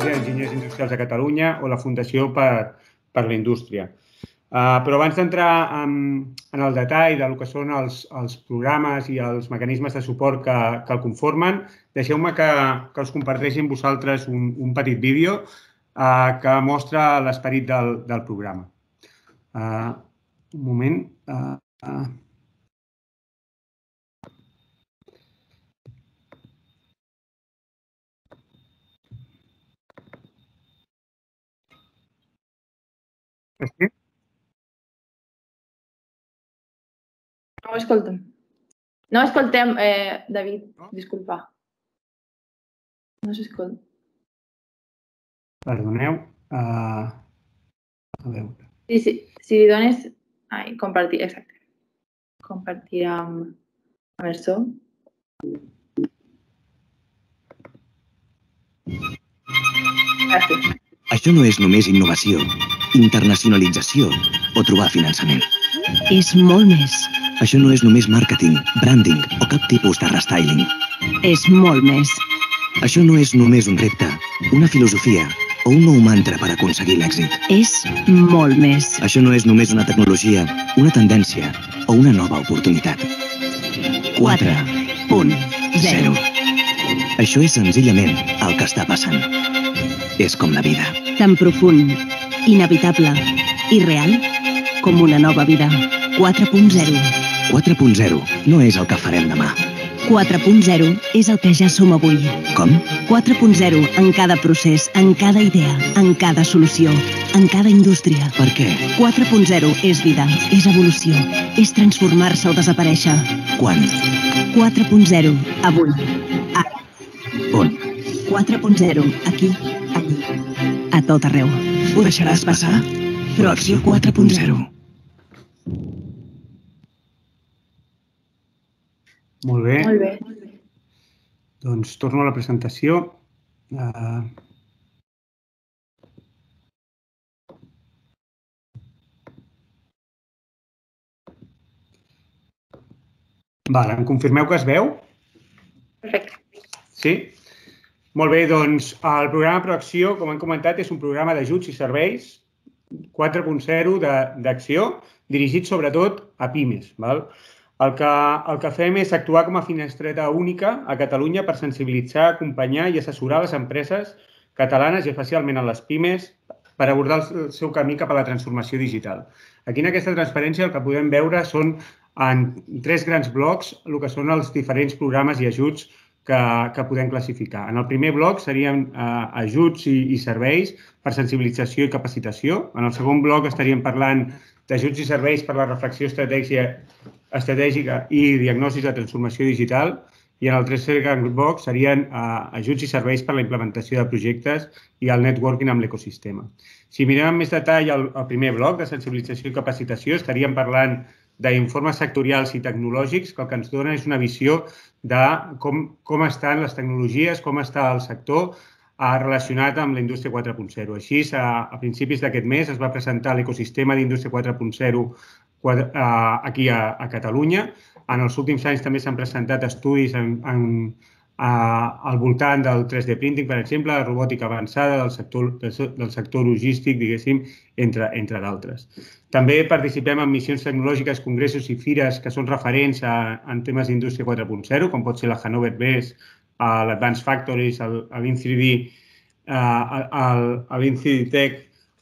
Col·legi d'Enginyers Industrials de Catalunya o la Fundació per la Indústria. Però abans d'entrar en el detall del que són els programes i els mecanismes de suport que el conformen, deixeu-me que us comparteixi amb vosaltres un petit vídeo que mostra l'esperit del programa. Un moment. Sí? No ho escoltem. No escoltem, David, disculpa. No s'escolta. Perdoneu. A veure. Si li dones... Ai, compartir, exacte. Compartir amb el so. Gràcies. Això no és només innovació, internacionalització o trobar finançament. És molt més. Això no és només màrqueting, branding o cap tipus de restyling. És molt més. Això no és només un repte, una filosofia o un nou mantra per aconseguir l'èxit. És molt més. Això no és només una tecnologia, una tendència o una nova oportunitat. 4.0. Això és senzillament el que està passant. És com la vida. Tan profund, inevitable i real com una nova vida. 4.0. 4.0 no és el que farem demà. 4.0 és el que ja som avui. Com? 4.0 en cada procés, en cada idea, en cada solució, en cada indústria. Per què? 4.0 és vida, és evolució, és transformar-se o desaparèixer. Quan? 4.0 avui. Ara. On? 4.0 aquí, allí, a tot arreu. Ho deixaràs passar? Però Acció 4.0. Molt bé. Molt bé. Doncs torno a la presentació. Vale, em confirmeu que es veu? Perfecte. Sí? Molt bé, doncs el programa Proacció, com hem comentat, és un programa d'ajuts i serveis 4.0 d'acció dirigit sobretot a pimes. El que fem és actuar com a finestreta única a Catalunya per sensibilitzar, acompanyar i assessorar les empreses catalanes i especialment a les pimes per abordar el seu camí cap a la transformació digital. Aquí en aquesta transparència el que podem veure són en 3 grans blocs el que són els diferents programes i ajuts que podem classificar. En el primer bloc serien ajuts i serveis per sensibilització i capacitació. En el segon bloc estaríem parlant d'ajuts i serveis per la reflexió estratègica i diagnosi de transformació digital. I en el tercer gran bloc serien ajuts i serveis per la implementació de projectes i el networking amb l'ecosistema. Si mirem amb més detall el primer bloc de sensibilització i capacitació, estaríem parlant d'informes sectorials i tecnològics, que el que ens dona és una visió de com estan les tecnologies, com està el sector relacionat amb la indústria 4.0. Així, a principis d'aquest mes es va presentar l'ecosistema d'indústria 4.0 aquí a Catalunya. En els últims anys també s'han presentat estudis al voltant del 3D printing, per exemple, la robòtica avançada del sector logístic, diguéssim, entre d'altres. També participem en missions tecnològiques, congressos i fires que són referents en temes d'indústria 4.0, com pot ser la Hannover Messe, l'Advanced Factories, l'In3D, l'In3D Tech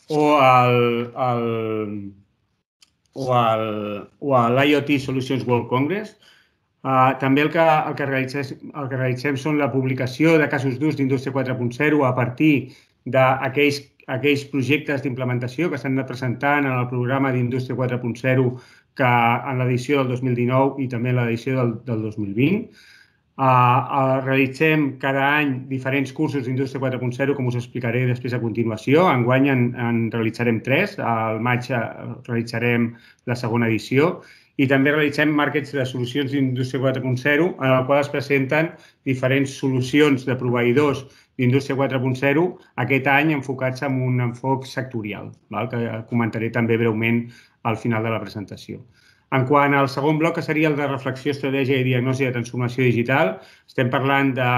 o l'IoT Solutions World Congress. També el que realitzem són la publicació de casos d'ús d'indústria 4.0 a partir d'aquells projectes d'implementació que s'han anat presentant en el programa d'indústria 4.0 en l'edició del 2019 i també en l'edició del 2020. Realitzem cada any diferents cursos d'indústria 4.0, com us explicaré després a continuació. Enguany en realitzarem 3. Al maig realitzarem la segona edició. I també realitzem màrquets de solucions d'indústria 4.0, en el qual es presenten diferents solucions de proveïdors d'indústria 4.0, aquest any enfocats en un enfoc sectorial, que comentaré també breument al final de la presentació. En quant al segon bloc, que seria el de reflexió, estratègia i diagnosi de transformació digital, estem parlant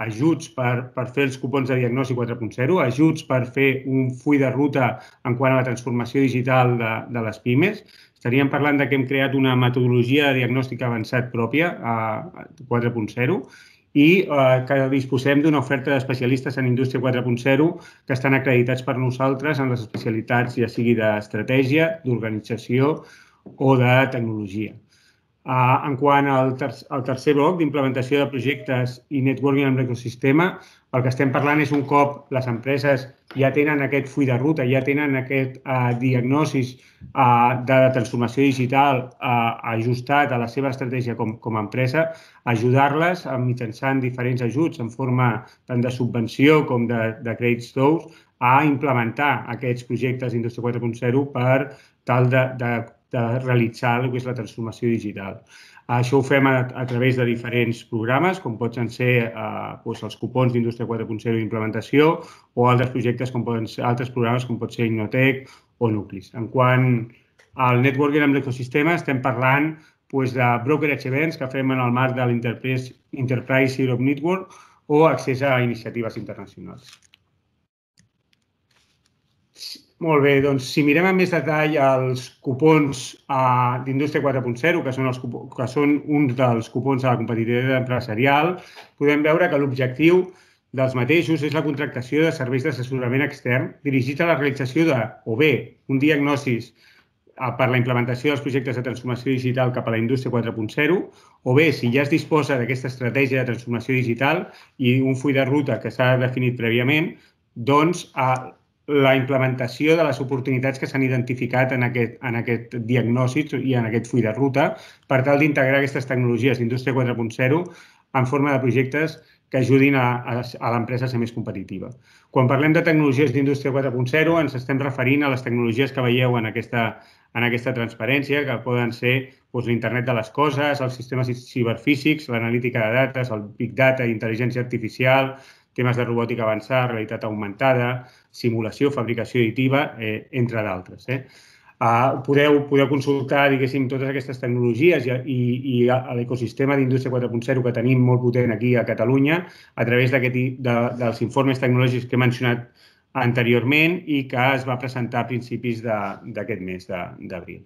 ajuts per fer els cupons de diagnosi 4.0, ajuts per fer un full de ruta en quant a la transformació digital de les pimes. Estaríem parlant que hem creat una metodologia de diagnòstic avançat pròpia, 4.0, i que disposem d'una oferta d'especialistes en indústria 4.0 que estan acreditats per nosaltres en les especialitats, ja sigui d'estratègia, d'organització o de tecnologia. En quant al tercer bloc d'implementació de projectes i networking amb l'ecosistema, el que estem parlant és un cop les empreses ja tenen aquest full de ruta, ja tenen aquest diagnosis de transformació digital ajustat a la seva estratègia com a empresa, ajudar-les mitjançant diferents ajuts en forma tant de subvenció com de crèdits tous a implementar aquests projectes d'Indústria 4.0 per tal de realitzar el que és la transformació digital. Això ho fem a través de diferents programes, com poden ser els cupons d'Indústria 4.0 d'implementació o altres projectes, altres programes com pot ser Innotec o Nuclis. En quant al networking amb l'ecosistema, estem parlant de brokerage events que fem en el marc de l'Enterprise Europe Network o accés a iniciatives internacionals. Molt bé, doncs si mirem amb més detall els cupons d'Indústria 4.0, que són uns dels cupons de la competitivitat empresarial, podem veure que l'objectiu dels mateixos és la contractació de serveis d'assessorament extern dirigits a la realització de, o bé, un diagnòstic per la implementació dels projectes de transformació digital cap a la Indústria 4.0, o bé, si ja es disposa d'aquesta estratègia de transformació digital i un full de ruta que s'ha definit prèviament, doncs la implementació de les oportunitats que s'han identificat en aquest diagnòstic i en aquest full de ruta per tal d'integrar aquestes tecnologies d'Indústria 4.0 en forma de projectes que ajudin a l'empresa a ser més competitiva. Quan parlem de tecnologies d'Indústria 4.0 ens estem referint a les tecnologies que veieu en aquesta transparència, que poden ser l'Internet de les coses, els sistemes ciberfísics, l'analítica de dades, el Big Data, intel·ligència artificial, temes de robòtica avançada, realitat augmentada, simulació, fabricació additiva, entre d'altres. Podeu consultar, diguéssim, totes aquestes tecnologies i l'ecosistema d'Indústria 4.0 que tenim molt potent aquí a Catalunya a través dels informes tecnològics que he mencionat anteriorment i que es va presentar a principis d'aquest mes d'abril.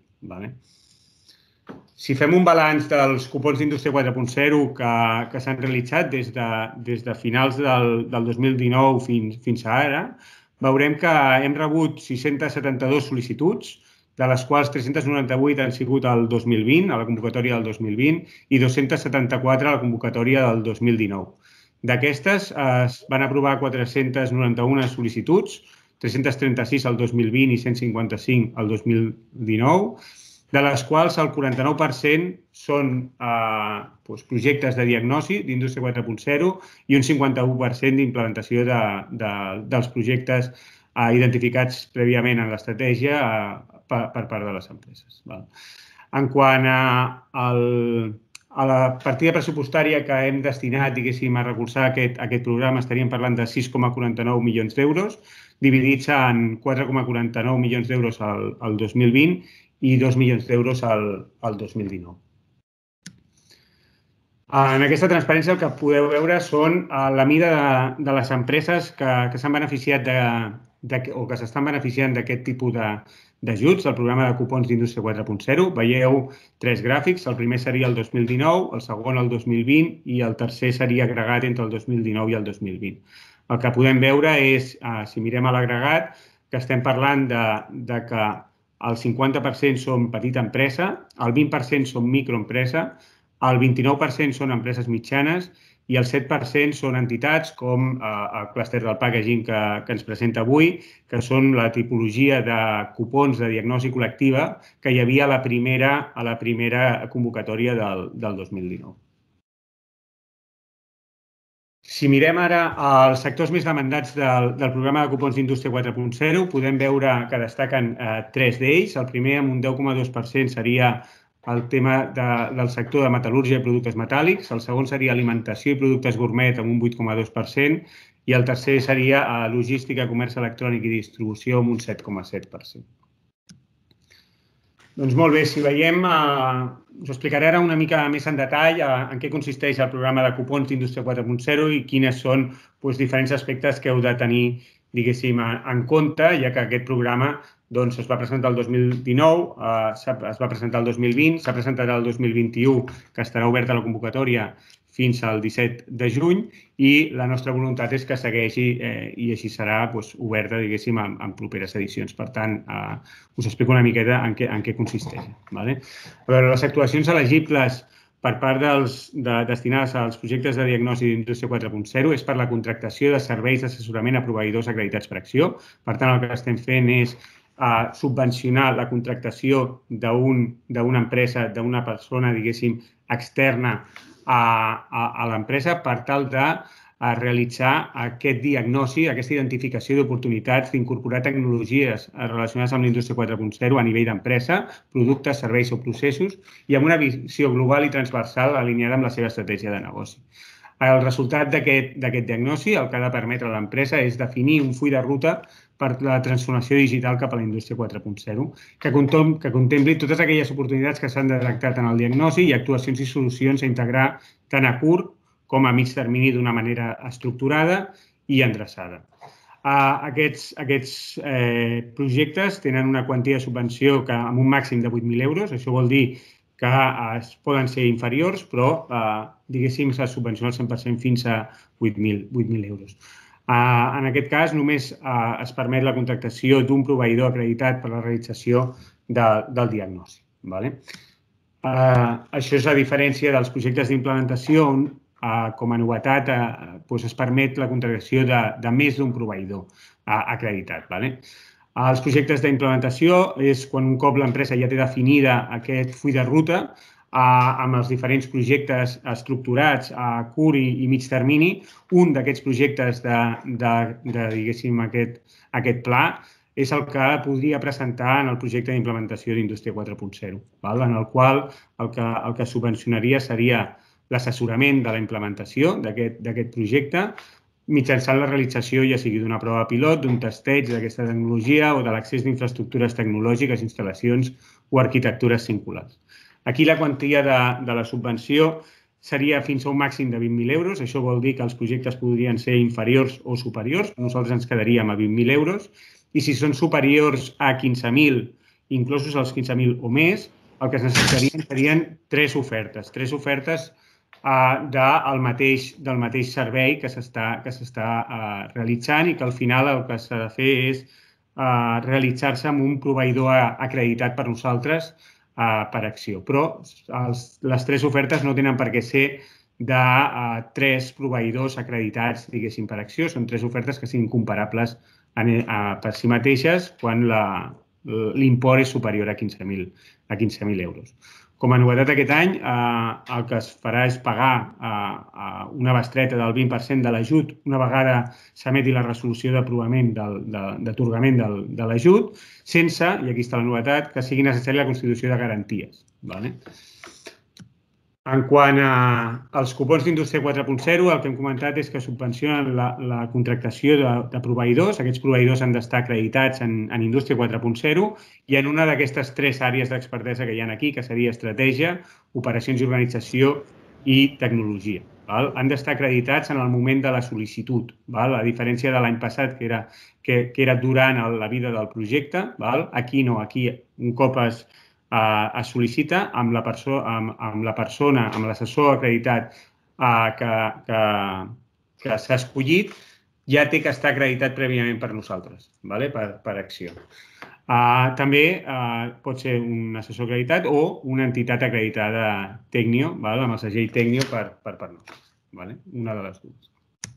Si fem un balanç dels cupons d'Indústria 4.0 que s'han realitzat des de finals del 2019 fins a ara, veurem que hem rebut 672 sol·licituds, de les quals 398 han sigut al 2020, a la convocatòria del 2020, i 274 a la convocatòria del 2019. D'aquestes es van aprovar 491 sol·licituds, 336 al 2020 i 155 al 2019, de les quals el 49% són projectes de diagnosi d'Indústria 4.0 i un 51% d'implementació dels projectes identificats prèviament en l'estratègia per part de les empreses. En quant a la partida pressupostària que hem destinat, diguéssim, a recolzar aquest programa, estaríem parlant de 6,49 milions d'euros, dividits en 4,49 milions d'euros al 2020 i 2 milions d'euros al 2019. En aquesta transparència el que podeu veure són la mida de les empreses que s'han beneficiat o que s'estan beneficiant d'aquest tipus d'ajuts, del programa de cupons d'Indústria 4.0. Veieu 3 gràfics, el primer seria el 2019, el segon el 2020 i el tercer seria agregat entre el 2019 i el 2020. El que podem veure és, si mirem a l'agregat, que estem parlant de que el 50% són petita empresa, el 20% són microempresa, el 29% són empreses mitjanes i el 7% són entitats com el clúster del packaging que ens presenta avui, que són la tipologia de cupons de diagnosi col·lectiva que hi havia a la primera convocatòria del 2019. Si mirem ara els sectors més demandats del programa de cupons d'Indústria 4.0, podem veure que destaquen 3 d'ells. El primer, amb un 10,2%, seria el tema del sector de metal·lúrgia i productes metàl·lics. El segon seria alimentació i productes gourmet, amb un 8,2%. I el tercer seria logística, comerç electrònic i distribució, amb un 7,7%. Doncs molt bé, si veiem, us explicaré ara una mica més en detall en què consisteix el programa de cupons d'Indústria 4.0 i quines són diferents aspectes que heu de tenir, diguéssim, en compte, ja que aquest programa es va presentar el 2019, es va presentar el 2020, s'ha presentat el 2021, que estarà oberta la convocatòria fins al 17 de juny i la nostra voluntat és que segueixi i així serà oberta, diguéssim, en properes edicions. Per tant, us explico una miqueta en què consisteix. A veure, les actuacions elegibles per part destinades als projectes de diagnosi d'Indústria 4.0 és per la contractació de serveis d'assessorament a proveïdors acreditats per acció. Per tant, el que estem fent és subvencionar la contractació d'una empresa, d'una persona, diguéssim, externa a l'empresa per tal de realitzar aquest diagnosi, aquesta identificació d'oportunitats d'incorporar tecnologies relacionades amb la Indústria 4.0 a nivell d'empresa, productes, serveis o processos i amb una visió global i transversal alineada amb la seva estratègia de negoci. El resultat d'aquest diagnosi, el que ha de permetre a l'empresa és definir un full de ruta per la transformació digital cap a la Indústria 4.0, que contempli totes aquelles oportunitats que s'han detectat en el diagnosi i actuacions i solucions a integrar tant a curt com a mig termini d'una manera estructurada i endreçada. Aquests projectes tenen una quantia de subvenció amb un màxim de 8.000 euros. Això vol dir que poden ser inferiors, però, diguéssim, s'ha subvencionat al 100% fins a 8.000 euros. En aquest cas, només es permet la contractació d'un proveïdor acreditat per a la realització del diagnòstic. Això és a diferència dels projectes d'implementació on, com a novetat, es permet la contractació de més d'un proveïdor acreditat. Els projectes d'implementació és quan un cop l'empresa ja té definida aquest full de ruta amb els diferents projectes estructurats a curt i mig termini. Un d'aquests projectes diguéssim, aquest pla és el que podria presentar en el projecte d'implementació d'Indústria 4.0, en el qual el que subvencionaria seria l'assessorament de la implementació d'aquest projecte mitjançant la realització ja sigui d'una prova pilot, d'un testeig d'aquesta tecnologia o de l'accés d'infraestructures tecnològiques, instal·lacions o arquitectures singulars. Aquí la quantia de la subvenció seria fins a un màxim de 20.000 euros. Això vol dir que els projectes podrien ser inferiors o superiors. Nosaltres ens quedaríem a 20.000 euros. I si són superiors a 15.000, inclosos els 15.000 o més, el que es necessitarien serien tres ofertes del mateix servei que s'està realitzant i que al final el que s'ha de fer és realitzar-se amb un proveïdor acreditat per nosaltres per acció. Però les tres ofertes no tenen per què ser de tres proveïdors acreditats, diguéssim, per acció. Són tres ofertes que siguin comparables per si mateixes quan l'import és superior a 15.000 euros. Com a novetat aquest any, el que es farà és pagar una bestreta del 20% de l'ajut una vegada s'emeti la resolució d'atorgament de l'ajut, sense, i aquí està la novetat, que sigui necessària la constitució de garanties. En quant als cupons d'Indústria 4.0, el que hem comentat és que subvencionen la contractació de proveïdors. Aquests proveïdors han d'estar acreditats en Indústria 4.0 i en una d'aquestes tres àrees d'expertesa que hi ha aquí, que seria estratègia, operacions i organització i tecnologia. Han d'estar acreditats en el moment de la sol·licitud, a diferència de l'any passat, que era durant la vida del projecte. Aquí no, aquí un cop es sol·licita amb la persona, amb l'assessor acreditat que s'ha escollit, ja té que estar acreditat prèviament per nosaltres, per acció. També pot ser un assessor acreditat o una entitat acreditada Tecnio, amb el segell Tecnio per nosaltres. Una de les dues.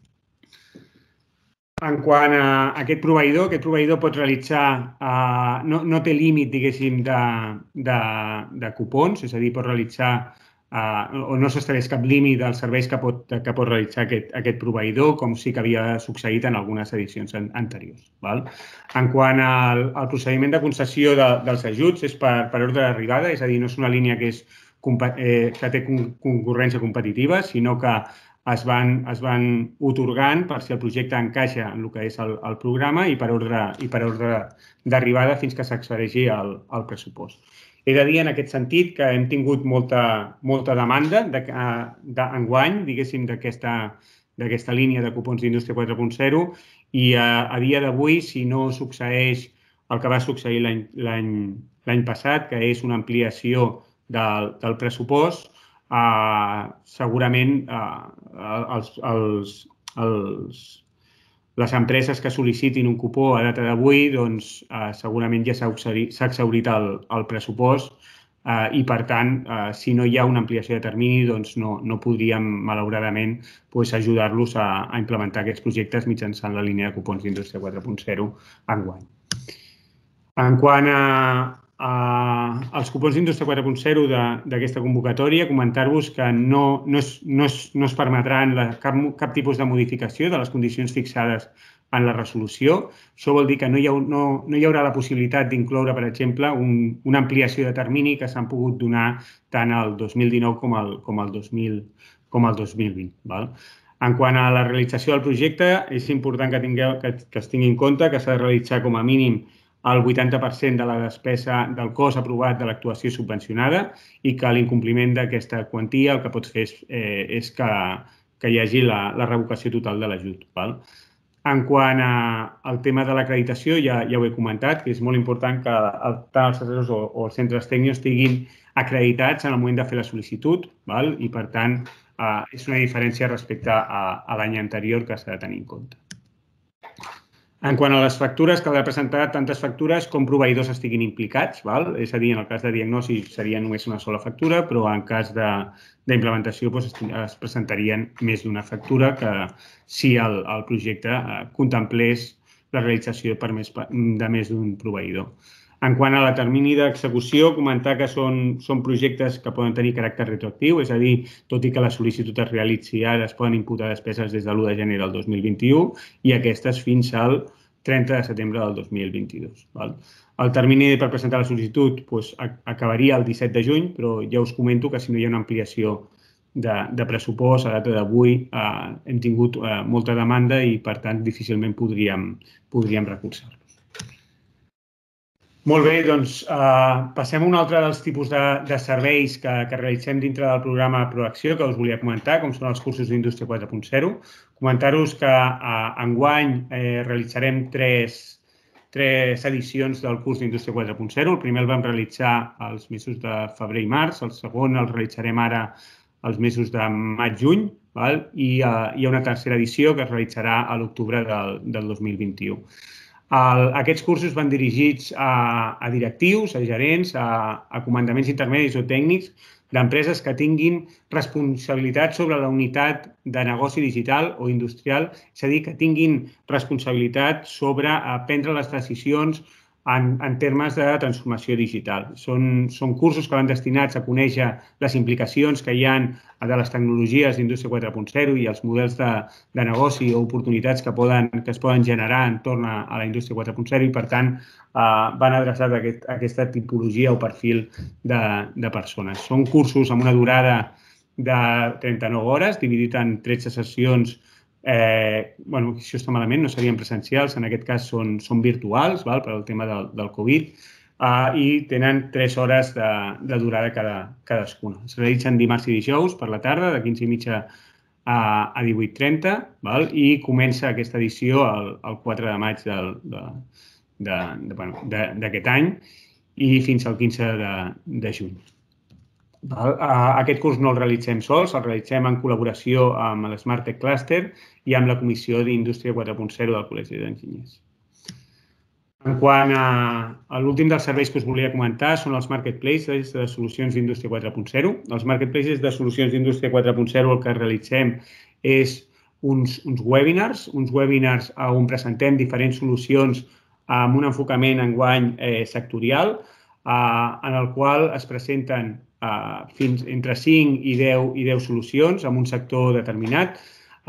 En quant a aquest proveïdor pot realitzar, no té límit, diguéssim, de cupons, és a dir, pot realitzar, o no s'estableix cap límit dels serveis que pot realitzar aquest proveïdor, com sí que havia succeït en algunes edicions anteriors. En quant al procediment de concessió dels ajuts, és per ordre d'arribada, és a dir, no és una línia que té concurrència competitiva, sinó que es van atorgant per si el projecte encaixa en el que és el programa i per ordre d'arribada fins que s'accedeixi al pressupost. He de dir en aquest sentit que hem tingut molta demanda enguany, diguéssim, d'aquesta línia de cupons d'Indústria 4.0 i a dia d'avui, si no succeeix el que va succeir l'any passat, que és una ampliació del pressupost, segurament les empreses que sol·licitin un cupó a data d'avui segurament ja s'ha exhaurit el pressupost i, per tant, si no hi ha una ampliació de termini, no podríem, malauradament, ajudar-los a implementar aquests projectes mitjançant la línia de cupons d'Indústria 4.0 enguany. En quant als cupons d'Indústria 4.0 d'aquesta convocatòria, comentar-vos que no es permetran cap tipus de modificació de les condicions fixades en la resolució. Això vol dir que no hi haurà la possibilitat d'incloure, per exemple, una ampliació de termini que s'han pogut donar tant el 2019 com el 2020. En quant a la realització del projecte, és important que es tingui en compte que s'ha de realitzar com a mínim el 80% de la despesa del cost aprovat de l'actuació subvencionada i que l'incompliment d'aquesta quantia el que pot fer és que hi hagi la revocació total de l'ajut. En quant al tema de l'acreditació, ja ho he comentat, que és molt important que tant els assessors o els centres tècnics estiguin acreditats en el moment de fer la sol·licitud i, per tant, és una diferència respecte a l'any anterior que s'ha de tenir en compte. En quant a les factures, caldrà presentar tantes factures com proveïdors estiguin implicats, és a dir, en el cas de diagnosi seria només una sola factura, però en cas d'implementació es presentarien més d'una factura que si el projecte contemplés la realització de més d'un proveïdor. En quant a la termini d'execució, comentar que són projectes que poden tenir caràcter retroactiu, és a dir, tot i que la sol·licitud es realitzi ara, es poden imputar despeses des de l'1 de gener del 2021 i aquestes fins al 30 de setembre del 2022. El termini per presentar la sol·licitud acabaria el 17 de juny, però ja us comento que si no hi ha una ampliació de pressupost a data d'avui hem tingut molta demanda i, per tant, difícilment podríem recolzar-los. Molt bé, doncs passem a un altre dels tipus de serveis que realitzem dintre del programa Proacció que us volia comentar, com són els cursos d'Indústria 4.0. Comentar-vos que enguany realitzarem tres edicions del curs d'Indústria 4.0. El primer el vam realitzar als mesos de febrer i març, el segon el realitzarem ara als mesos de maig-juny i hi ha una tercera edició que es realitzarà a l'octubre del 2021. Aquests cursos van dirigits a directius, a gerents, a comandaments intermedis o tècnics d'empreses que tinguin responsabilitat sobre la unitat de negoci digital o industrial, és a dir, que tinguin responsabilitat sobre prendre les decisions en termes de transformació digital. Són cursos que van destinats a conèixer les implicacions que hi ha de les tecnologies d'Indústria 4.0 i els models de negoci o oportunitats que es poden generar entorn a la Indústria 4.0 i, per tant, van adreçats a aquesta tipologia o perfil de persones. Són cursos amb una durada de 39 hores, dividit en 13 sessions. Això està malament, no serien presencials, en aquest cas són virtuals pel tema del Covid i tenen 3 hores de durada cadascuna. Es realitzen dimarts i dijous per la tarda, de 15:30 a 18:30 i comença aquesta edició el 4 de maig d'aquest any i fins al 15 de juny. Aquest curs no el realitzem sols, el realitzem en col·laboració amb l'Smart Tech Cluster i amb la Comissió d'Indústria 4.0 del Col·legi d'Enginyers. En quant a l'últim dels serveis que us volia comentar són els marketplaces de solucions d'Indústria 4.0. Els marketplaces de solucions d'Indústria 4.0 el que realitzem és uns webinars on presentem diferents solucions amb un enfocament enguany sectorial, en el qual es presenten fins entre 5 i 10 solucions en un sector determinat.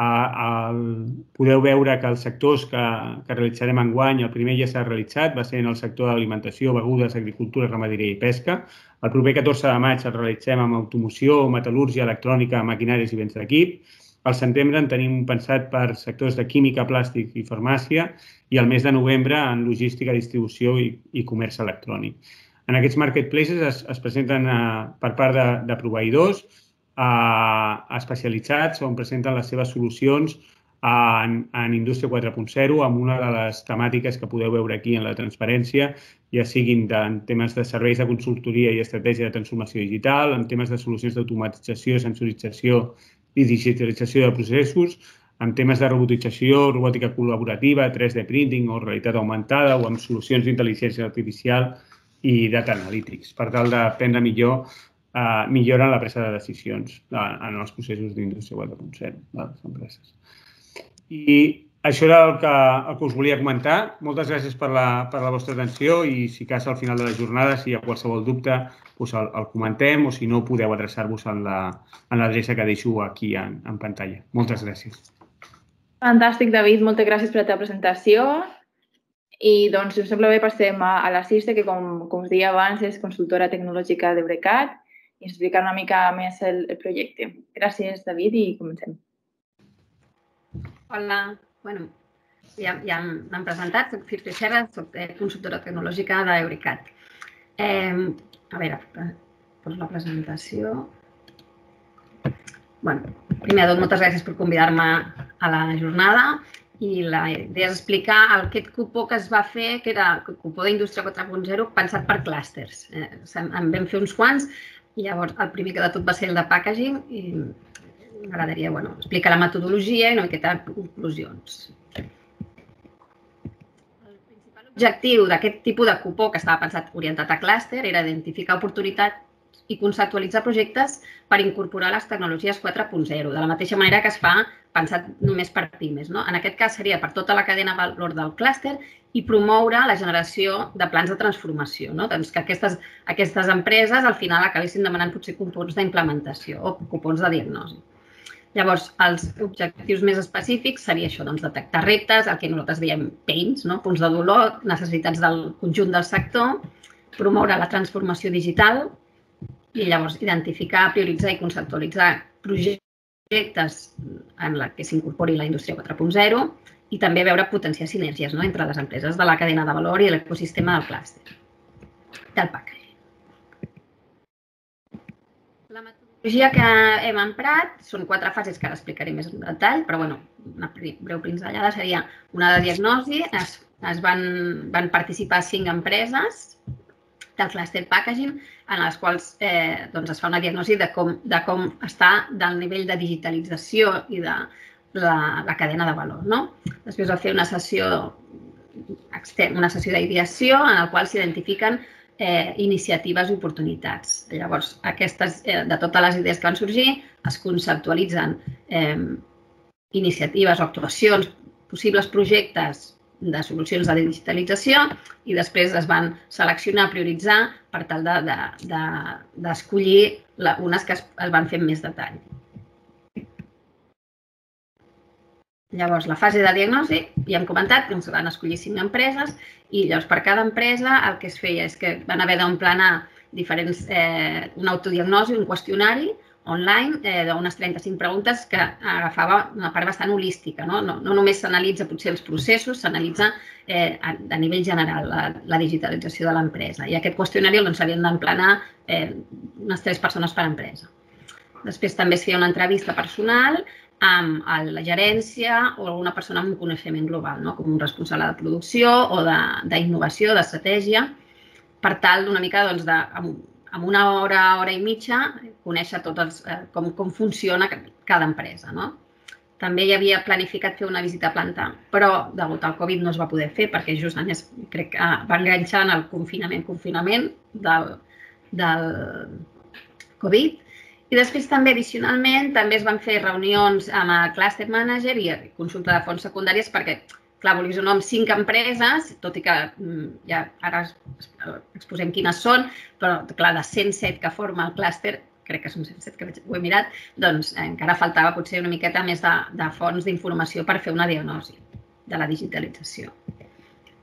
Podeu veure que els sectors que realitzarem enguany, el primer ja s'ha realitzat, va ser en el sector d'alimentació, begudes, agricultura, ramaderia i pesca. El proper 14 de maig el realitzem amb automoció, metal·lúrgia, electrònica, maquinàries i béns d'equip. Al setembre en tenim pensat per sectors de química, plàstic i farmàcia i el mes de novembre en logística, distribució i comerç electrònic. En aquests marketplaces es presenten per part de proveïdors especialitzats on presenten les seves solucions en Indústria 4.0 amb una de les temàtiques que podeu veure aquí en la transparència, ja siguin en temes de serveis de consultoria i estratègia de transformació digital, en temes de solucions d'automatització, sensorització i digitalització de processos, en temes de robotització, robòtica col·laborativa, 3D printing o realitat augmentada o amb solucions d'intel·ligència artificial i data analytics, per tal de prendre millora en la presa de decisions en els processos d'Indústria 4.0 de les empreses. I això era el que us volia comentar. Moltes gràcies per la vostra atenció i si cas al final de la jornada, si hi ha qualsevol dubte, el comentem o si no podeu adreçar-vos en l'adreça que deixo aquí en pantalla. Moltes gràcies. Fantàstic, David. Moltes gràcies per la teva presentació. I doncs, si us sembla bé, passem a la Circe, que com us deia abans és consultora tecnològica d'Eurecat i ens explicarà una mica més el projecte. Gràcies, David, i comencem. Hola, ja m'han presentat, soc Circe Serra, soc consultora tecnològica d'Eurecat. A veure, poso la presentació. Primer de tot, moltes gràcies per convidar-me a la jornada i la idea és explicar aquest cupó que es va fer, que era el cupó d'Indústria 4.0 pensat per clústers. En vam fer uns quants i llavors el primer que de tot va ser el de packaging i m'agradaria explicar la metodologia i una miqueta de conclusions. El principal objectiu d'aquest tipus de cupó que estava pensat orientat a clúster era identificar oportunitats i conceptualitzar projectes per incorporar les tecnologies 4.0, de la mateixa manera que es fa pensat només per pimes. En aquest cas seria per tota la cadena de valor del clúster i promoure la generació de plans de transformació, que aquestes empreses al final acabessin demanant potser cupons d'implementació o cupons de diagnosi. Llavors, els objectius més específics seria això, detectar reptes, el que nosaltres diem pains, punts de dolor, necessitats del conjunt del sector, promoure la transformació digital i llavors identificar, prioritzar i conceptualitzar projectes en què s'incorpori la Indústria 4.0 i també veure potenciar sinergies entre les empreses de la cadena de valor i l'ecosistema del clúster, del packaging. La metodologia que hem emprat són 4 fases que ara explicaré més en detall, però una breu pinzellada seria una de diagnosi. Van participar 5 empreses del clúster packaging, en les quals es fa una diagnosi de com està del nivell de digitalització i de la cadena de valor. Després va fer una sessió d'ideació en la qual s'identifiquen iniciatives i oportunitats. Llavors, de totes les idees que van sorgir, es conceptualitzen iniciatives o actuacions, possibles projectes de solucions de digitalització i després es van seleccionar, prioritzar per tal d'escollir unes que es van fer amb més detall. Llavors, la fase de diagnosi, ja hem comentat que ens van escollir 5 empreses i llavors per cada empresa el que es feia és que van haver d'emplenar una autodiagnosi, un qüestionari online d'unes 35 preguntes que agafava una part bastant holística. No només s'analitza potser els processos, s'analitza a nivell general la digitalització de l'empresa. I aquest qüestionari s'havien d'emplenar unes 3 persones per empresa. Després també es feia una entrevista personal amb la gerència o alguna persona amb un coneixement global, com un responsable de producció o d'innovació, d'estratègia, per tal d'una mica en una hora i mitja, conèixer com funciona cada empresa. També hi havia planificat fer una visita a planta, però degut al Covid no es va poder fer perquè just crec que va enganxar en el confinament del Covid. I després també, addicionalment, també es van fer reunions amb el Cluster Manager i consulta de fons secundàries perquè, clar, vulguis o no, amb 5 empreses, tot i que ja ara exposem quines són, però, clar, de 107 que forma el clúster, crec que són 107 que ho he mirat, doncs encara faltava potser una miqueta més de fons d'informació per fer una diagnosi de la digitalització.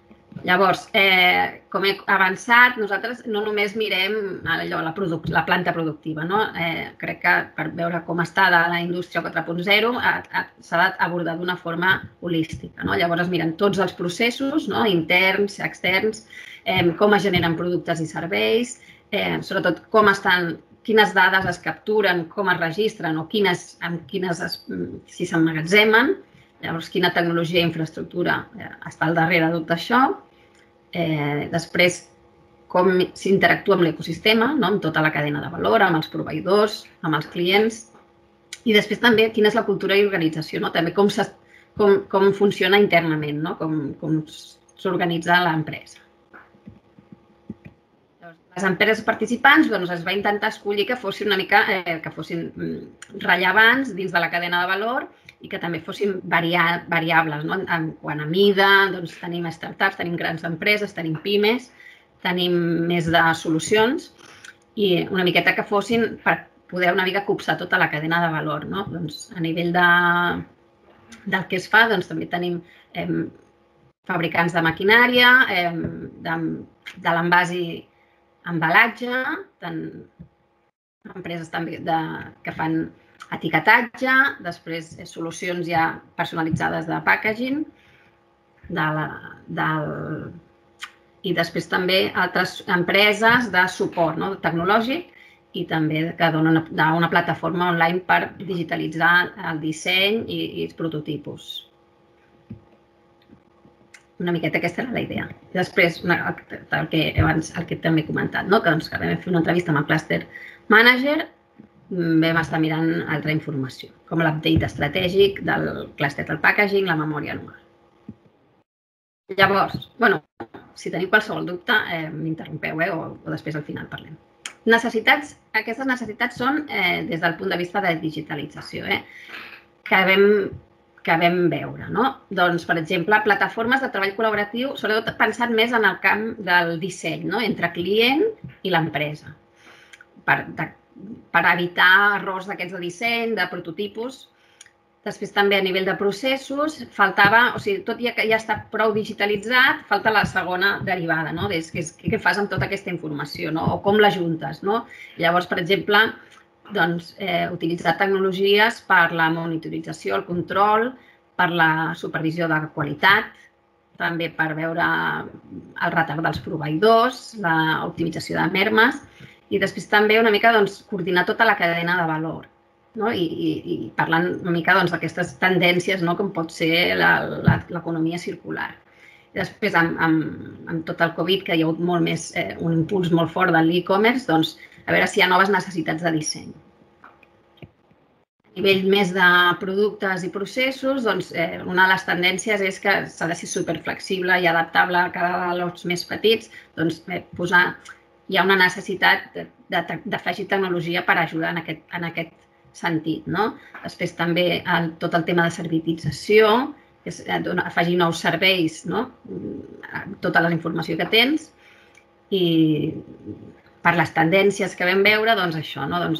Llavors, com he avançat, nosaltres no només mirem la planta productiva. Crec que per veure com està de la indústria 4.0 s'ha d'abordar d'una forma holística. Llavors es miren tots els processos, interns, externs, com es generen productes i serveis, sobretot quines dades es capturen, com es registren o si s'emmagatzemen, llavors quina tecnologia i infraestructura està al darrere de tot això. Després, com s'interactua amb l'ecosistema, amb tota la cadena de valor, amb els proveïdors, amb els clients. I després també quina és la cultura i organització, també com funciona internament, com s'organitza l'empresa. Les empreses participants es va intentar escollir que fossin rellevants dins de la cadena de valor i que també fossin variables. En quant a mida, tenim startups, tenim grans empreses, tenim pimes, tenim més de solucions i una miqueta que fossin per poder una mica copsar tota la cadena de valor. A nivell del que es fa, també tenim fabricants de maquinària, de l'envàs i embalatge, empreses també que fan etiquetatge, després solucions ja personalitzades de packaging i després també altres empreses de suport tecnològic i també que donen una plataforma online per digitalitzar el disseny i els prototipus. Una miqueta aquesta era la idea. I després, el que també he comentat, que vam fer una entrevista amb el Cluster Manager, vam estar mirant altra informació, com l'update estratègic del cluster del packaging, la memòria anual. Llavors, si teniu qualsevol dubte, m'interrompeu o després al final parlem. Aquestes necessitats són des del punt de vista de digitalització, que vam veure. Doncs, per exemple, plataformes de treball col·laboratiu, sobretot pensant més en el camp del disseny, entre client i l'empresa, per evitar errors d'aquests de disseny, de prototipus. Després també a nivell de processos, faltava, tot i que ja està prou digitalitzat, falta la segona derivada, què fas amb tota aquesta informació o com l'ajuntes. Llavors, per exemple, utilitzar tecnologies per la monitorització, el control, per la supervisió de qualitat, també per veure el retard dels proveïdors, l'optimització de mermes i després també una mica coordinar tota la cadena de valor i parlant una mica d'aquestes tendències com pot ser l'economia circular. I després, amb tot el Covid, que hi ha hagut un impuls molt fort de l'e-commerce, a veure si hi ha noves necessitats de disseny. A nivell més de productes i processos, una de les tendències és que s'ha de ser superflexible i adaptable a cada de los més petits. Hi ha una necessitat d'afegir tecnologia per ajudar en aquest sentit. Després també tot el tema de servitització, afegir nous serveis, tota la informació que tens i per les tendències que vam veure, això,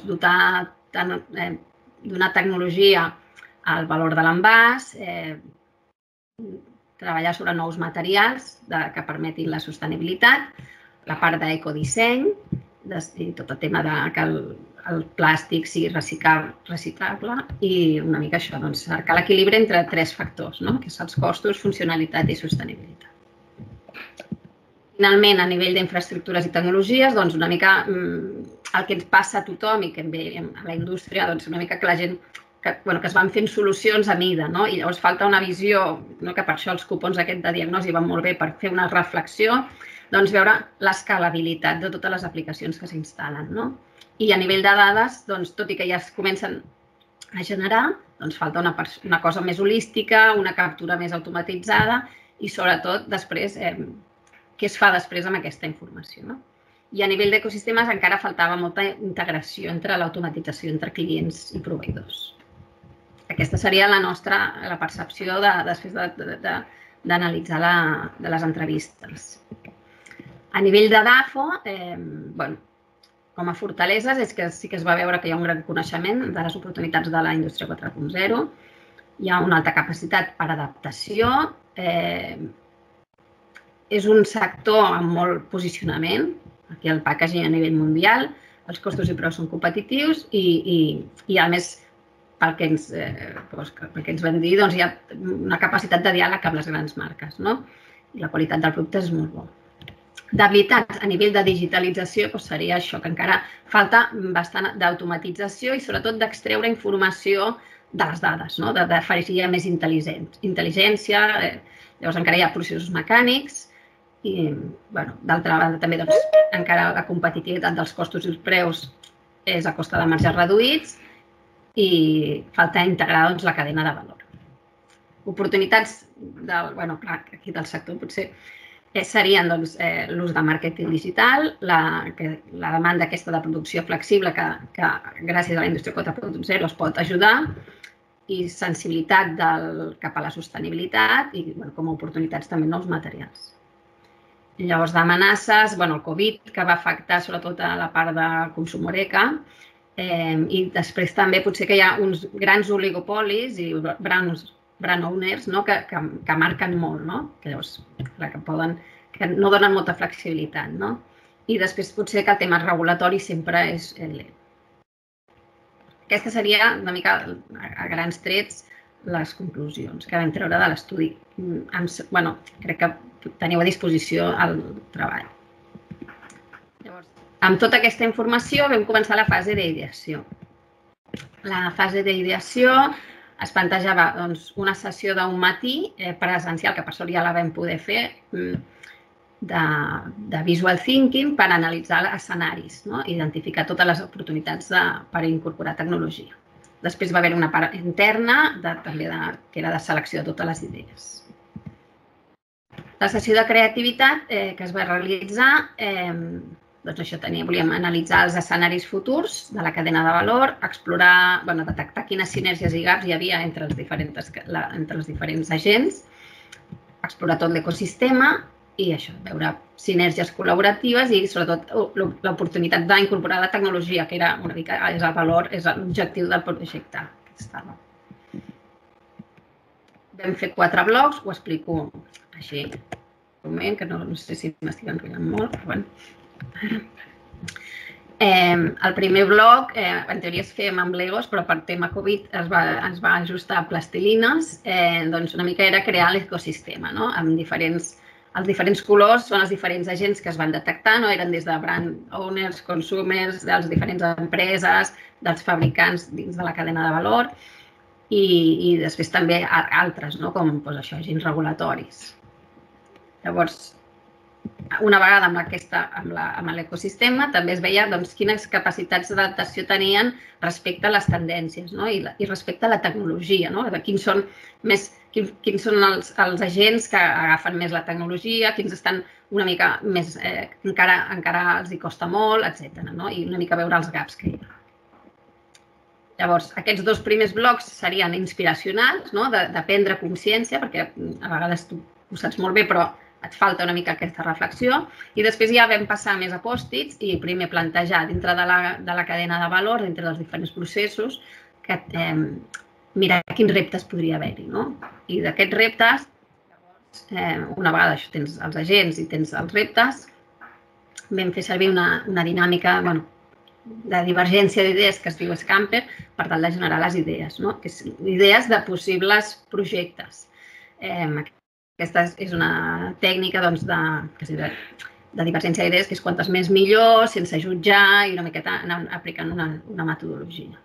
donar tecnologia al valor de l'envàs, treballar sobre nous materials que permetin la sostenibilitat, la part d'ecodisseny, i tot el tema que el plàstic sigui reciclable i una mica això, cercar l'equilibri entre tres factors, que són els costos, funcionalitat i sostenibilitat. Finalment, a nivell d'infraestructures i tecnologies, una mica el que ens passa a tothom i que a la indústria, una mica que la gent que es van fent solucions a mida i llavors falta una visió, que per això els cupons aquest de diagnosi van molt bé per fer una reflexió, veure l'escalabilitat de totes les aplicacions que s'instal·len. I a nivell de dades, tot i que ja es comencen a generar, falta una cosa més holística, una captura més automatitzada i sobretot després què es fa després amb aquesta informació. I a nivell d'ecosistemes encara faltava molta integració entre l'automatització entre clients i proveïdors. Aquesta seria la percepció després d'analitzar les entrevistes. A nivell de DAFO, com a fortaleses, és que sí que es va veure que hi ha un gran coneixement de les oportunitats de la indústria 4.0, hi ha una alta capacitat per adaptació, és un sector amb molt posicionament. Aquí el packaging a nivell mundial, els costos i preus són competitius i a més, pel que ens van dir, hi ha una capacitat de diàleg amb les grans marques, no? I la qualitat del producte és molt bona. Debilitats a nivell de digitalització seria això, que encara falta bastant d'automatització i sobretot d'extreure informació de les dades, d'afegir més intel·ligència, llavors encara hi ha processos mecànics i, d'altra banda, també encara la competitivitat dels costos i els preus és a costa de marges reduïts i falta integrar la cadena de valor. Oportunitats aquí del sector potser serien l'ús de màrqueting digital, la demanda aquesta de producció flexible que gràcies a la indústria 4.0 es pot ajudar i sensibilitat cap a la sostenibilitat i com a oportunitats també nous materials. Llavors, d'amenaces, el Covid, que va afectar sobretot a la part de consum Horeca i després també potser que hi ha uns grans oligopolis i brand owners que marquen molt, que llavors que no donen molta flexibilitat. I després potser que el tema regulatori sempre és lent. Aquesta seria una mica a grans trets les conclusions que vam treure de l'estudi. Crec que teniu a disposició el treball. Llavors, amb tota aquesta informació vam començar la fase d'ideació. La fase d'ideació es plantejava una sessió d'un matí presencial, que per sort ja la vam poder fer, de visual thinking per analitzar escenaris, identificar totes les oportunitats per incorporar tecnologia. Després va haver una part interna, també que era de selecció de totes les idees. La sessió de creativitat que es va realitzar, doncs això volíem analitzar els escenaris futurs de la cadena de valor, explorar, detectar quines sinergies i gaps hi havia entre els diferents agents, explorar tot l'ecosistema i això, veure sinergies col·laboratives i sobretot l'oportunitat d'incorporar la tecnologia, que era una mica el valor, és l'objectiu del projecte. Vam fer 4 blocs, ho explico així, un moment, que no sé si m'estic enrotllant molt, però bueno. El primer bloc, en teoria es fèiem amb Legos, però per tema Covid es va ajustar a plastilines, doncs una mica era crear l'ecosistema, amb els diferents colors són els diferents agents que es van detectar, eren des de brand owners, consumers, de les diferents empreses, dels fabricants dins de la cadena de valor i després també altres, com agents regulatoris. Llavors, una vegada amb l'ecosistema també es veia quines capacitats d'adaptació tenien respecte a les tendències i respecte a la tecnologia, quins són els agents que agafen més la tecnologia, quins estan una mica més, encara els hi costa molt, etc. I una mica veure els gaps que hi ha. Llavors, aquests 2 primers blocs serien inspiracionals, de prendre consciència, perquè a vegades tu ho saps molt bé, però et falta una mica aquesta reflexió. I després ja vam passar més a pòstits i primer plantejar dintre de la cadena de valor, dintre dels diferents processos, mirar quins reptes podria haver-hi. I d'aquests reptes, una vegada tens els agents i tens els reptes, vam fer servir una dinàmica de divergència d'idees que es diu Scamper per tal de generar les idees, idees de possibles projectes. Aquesta és una tècnica de divergència d'idees, que és quantes més millor, sense jutjar i una miqueta anar aplicant una metodologia.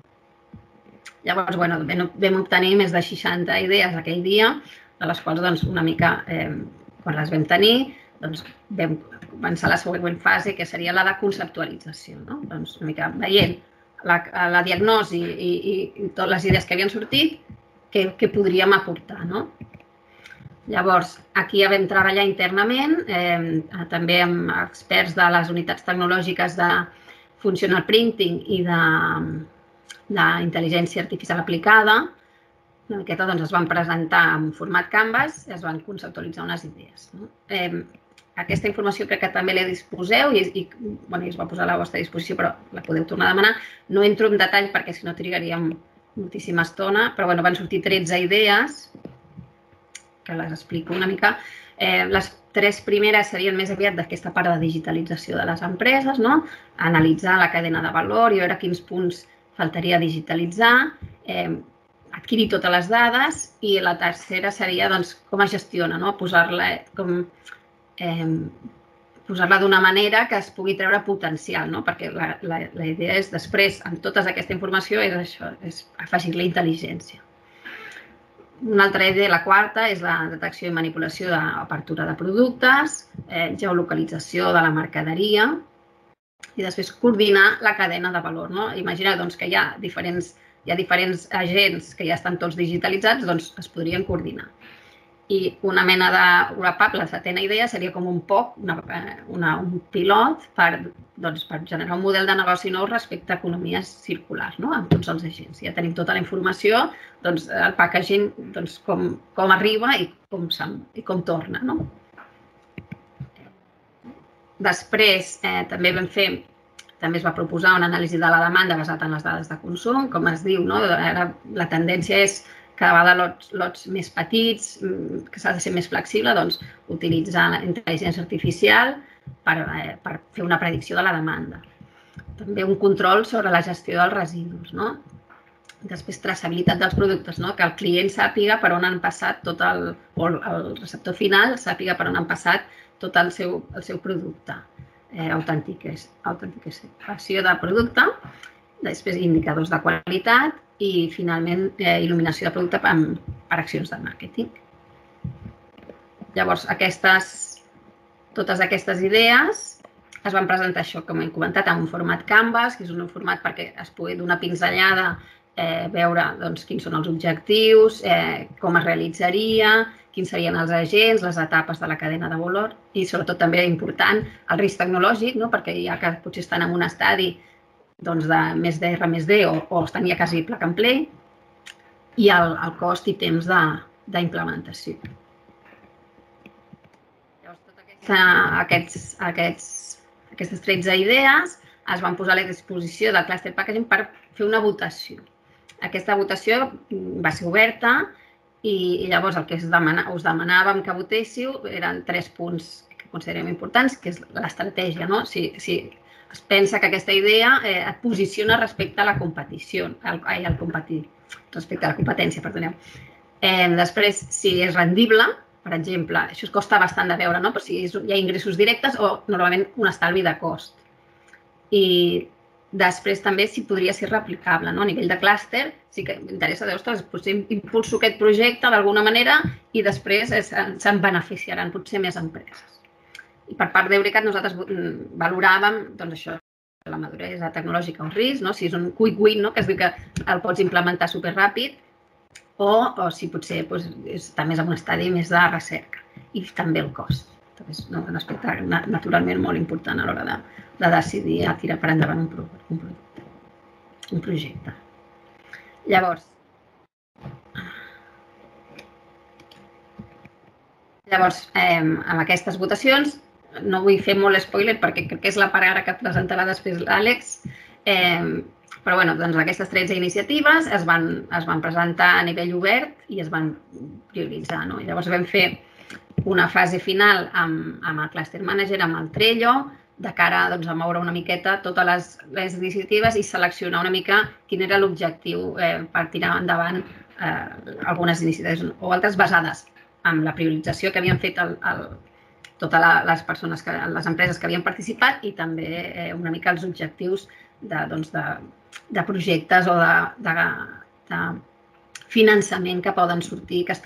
Llavors, vam obtenir més de 60 idees aquell dia, de les quals una mica, quan les vam tenir, vam començar la següent fase, que seria la de conceptualització. Una mica veient la diagnosi i totes les idees que havien sortit, què podríem aportar. Llavors, aquí ja vam treballar internament, també amb experts de les unitats tecnològiques de Functional Printing i d'intel·ligència artificial aplicada. Una miqueta es van presentar en format Canvas i es van conceptualitzar unes idees. Aquesta informació crec que també la disposeu i es va posar a la vostra disposició, però la podeu tornar a demanar. No entro en detall perquè si no trigaríem moltíssima estona, però van sortir 13 idees que les explico una mica. Les 3 primeres serien més aviat d'aquesta part de digitalització de les empreses, no? Analitzar la cadena de valor i veure quins punts faltaria digitalitzar, adquirir totes les dades, i la tercera seria com es gestiona, posar-la d'una manera que es pugui treure potencial, perquè la idea és després, amb tota aquesta informació, és això, és afegir-li intel·ligència. Una altra idea, la quarta, és la detecció i manipulació d'apertura de productes, geolocalització de la mercaderia i després coordinar la cadena de valor. Imagineu que hi ha diferents agents que ja estan tots digitalitzats, doncs es podrien coordinar. I una mena de wrap-up, la setena idea, seria com un POC, un pilot per generar un model de negoci nou respecte a economies circulars, amb tots els agents. Ja tenim tota la informació, el packaging, com arriba i com torna. Després també es va proposar una anàlisi de la demanda basada en les dades de consum. Com es diu, la tendència és cada vegada lots més petits, que s'ha de ser més flexible, utilitzar la intel·ligència artificial per fer una predicció de la demanda. També un control sobre la gestió dels residus. Després, traçabilitat dels productes, que el client sàpiga per on han passat o el receptor final sàpiga per on han passat tot el seu producte. Autenticació de producte, després indicadors de qualitat i, finalment, il·luminació de producte per accions de màrqueting. Llavors, totes aquestes idees es van presentar, això, com hem comentat, en un format Canvas, que és un format perquè es pugui donar pinzellada, veure quins són els objectius, com es realitzaria, quins serien els agents, les etapes de la cadena de valor i, sobretot, també important, el risc tecnològic, perquè ja que potser estan en un estadi de més D, R més D o estan ja quasi plug and play, i el cost i temps d'implementació. Llavors, totes aquestes 13 idees es van posar a la disposició del Cluster Packaging per fer una votació. Aquesta votació va ser oberta i llavors el que us demanàvem que votéssiu eren 3 punts que considerem importants, que és l'estratègia. Si es pensa que aquesta idea et posiciona respecte a la competència, perdoneu. Després, si és rendible, per exemple, això es costa bastant de veure, però si hi ha ingressos directes o normalment un estalvi de cost. I després també si podria ser replicable. A nivell de clúster sí que m'interessa, potser impulso aquest projecte d'alguna manera i després se'n beneficiaran potser més empreses. I per part d'Eurecat nosaltres valoràvem això, la maduresa tecnològica o risc, si és un quick win, que es diu que el pots implementar superràpid, o si potser està més en un estadi més de recerca. I també el cost. És un aspecte naturalment molt important a l'hora de decidir a tirar per endavant un projecte. Llavors, amb aquestes votacions, no vull fer molt spoiler perquè crec que és la part ara que presentarà després l'Àlex, però aquestes 13 iniciatives es van presentar a nivell obert i es van prioritzar. Llavors vam fer una fase final amb el Cluster Manager, amb el Trello, de cara a moure una miqueta totes les iniciatives i seleccionar una mica quin era l'objectiu per tirar endavant algunes iniciatives o altres basades en la priorització que havien fet totes les empreses que havien participat i també una mica els objectius de projectes o de finançament que poden sortir, que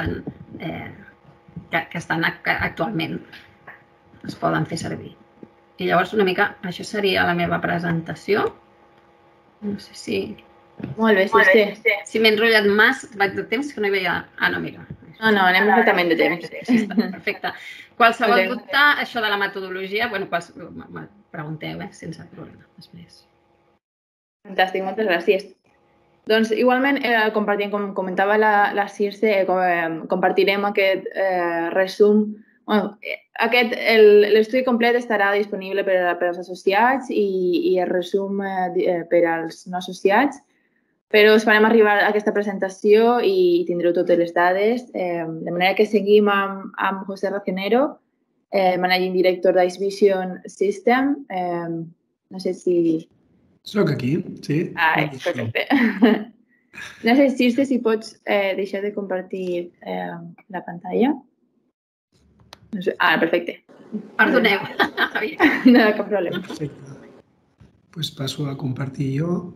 estan actualment, es poden fer servir. I llavors una mica això seria la meva presentació. No sé si... Molt bé, sí. Si m'he enrotllat massa, vaig de temps que no hi veia... No, mira. No, anem perfectament de temps. Perfecte. Qualsevol dubte, això de la metodologia, pregunteu, sense problema, després. Fantàstic, moltes gràcies. Doncs igualment, com comentava la Circe, compartirem aquest resum. L'estudi complet estarà disponible per als associats i el resum per als no associats, però us farem arribar a aquesta presentació i tindreu totes les dades. De manera que seguim amb José Racionero Managing Director d'Ice Vision System. No sé si... Soc aquí, sí. És perfecte. No sé, Sirce, si pots deixar de compartir la pantalla. No sé. Perfecte. Perdoneu. No, cap problema. Perfecte. Doncs passo a compartir jo.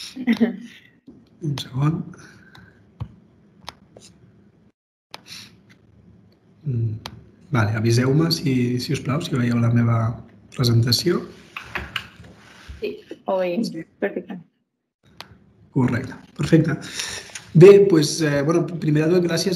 Un segon. Vale, aviseu-me, si us plau, si veieu la meva presentació. Sí, ho veiem. Perfecte. Correcte, perfecte. Bé, doncs, primer de tot, gràcies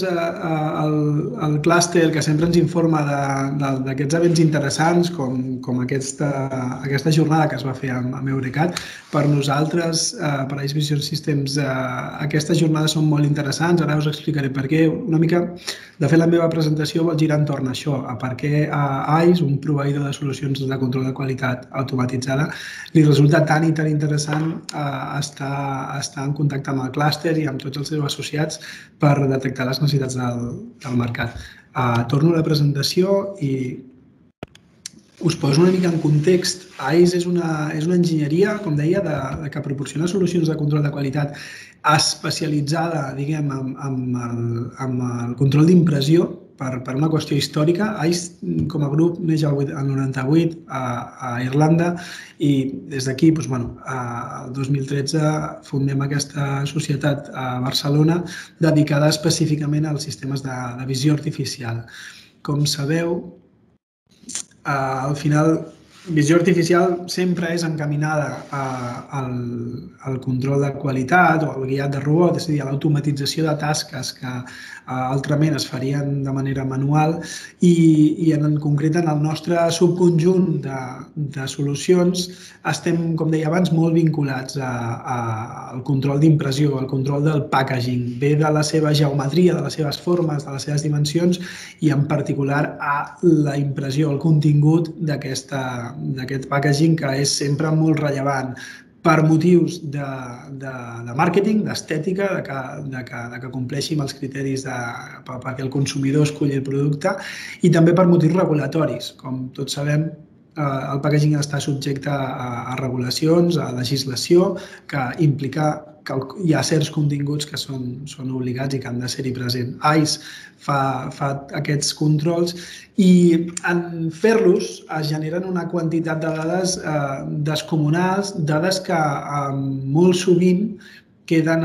al clúster que sempre ens informa d'aquests events interessants, com aquesta jornada que es va fer amb Eurecat. Per nosaltres, per Ice Vision Systems, aquestes jornades són molt interessants. Ara us explicaré per què. Una mica, de fet, la meva presentació vol girar entorn a això, a per què a ICE, un proveïdor de solucions de control de qualitat automatitzada, li resulta tan i tan interessant estar en contacte amb el clúster i amb tots els seus associats per detectar les necessitats del mercat. Torno a la presentació i us poso una mica en context. ICE és una enginyeria, com deia, que proporciona solucions de control de qualitat especialitzada, diguem, amb el control d'impressió per una qüestió històrica. ICE, com a grup, neix el 98 a Irlanda i des d'aquí, el 2013, fundem aquesta societat a Barcelona dedicada específicament als sistemes de visió artificial. Com sabeu, al final, visió artificial sempre és encaminada al control de qualitat o al guiat de robot, és a dir, a l'automatització de tasques que altrament es farien de manera manual i en concret en el nostre subconjunt de solucions estem, com deia abans, molt vinculats al control d'impressió, al control del packaging, bé de la seva geometria, de les seves formes, de les seves dimensions i en particular a la impressió, el contingut d'aquest packaging que és sempre molt rellevant per motius de màrqueting, d'estètica, que compleixi amb els criteris perquè el consumidor esculli el producte i també per motius regulatoris. Com tots sabem, el packaging està subjecte a regulacions, a legislació, que implica que hi ha certs continguts que són obligats i que han de ser-hi presents. ICE fa aquests controls i en fer-los es generen una quantitat de dades descomunals, dades que molt sovint queden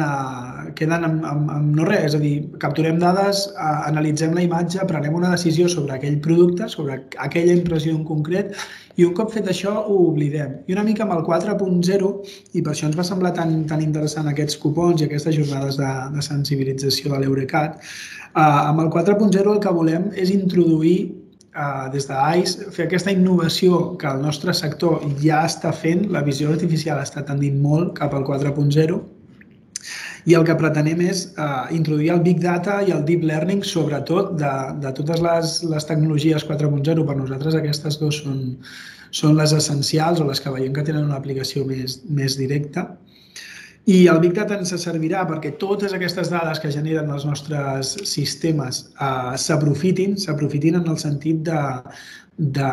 amb no res, és a dir, capturem dades, analitzem la imatge, prenem una decisió sobre aquell producte, sobre aquella impressió en concret i un cop fet això ho oblidem. I una mica amb el 4.0, i per això ens va semblar tan interessant aquests cupons i aquestes jornades de sensibilització de l'Eurecat, amb el 4.0 el que volem és introduir des d'ICE, fer aquesta innovació que el nostre sector ja està fent, la visió artificial està tendint molt cap al 4.0, i el que pretenem és introduir el Big Data i el Deep Learning, sobretot de totes les tecnologies 4.0. Per nosaltres aquestes dues són les essencials o les que veiem que tenen una aplicació més directa. I el Big Data ens servirà perquè totes aquestes dades que generen els nostres sistemes s'aprofitin en el sentit de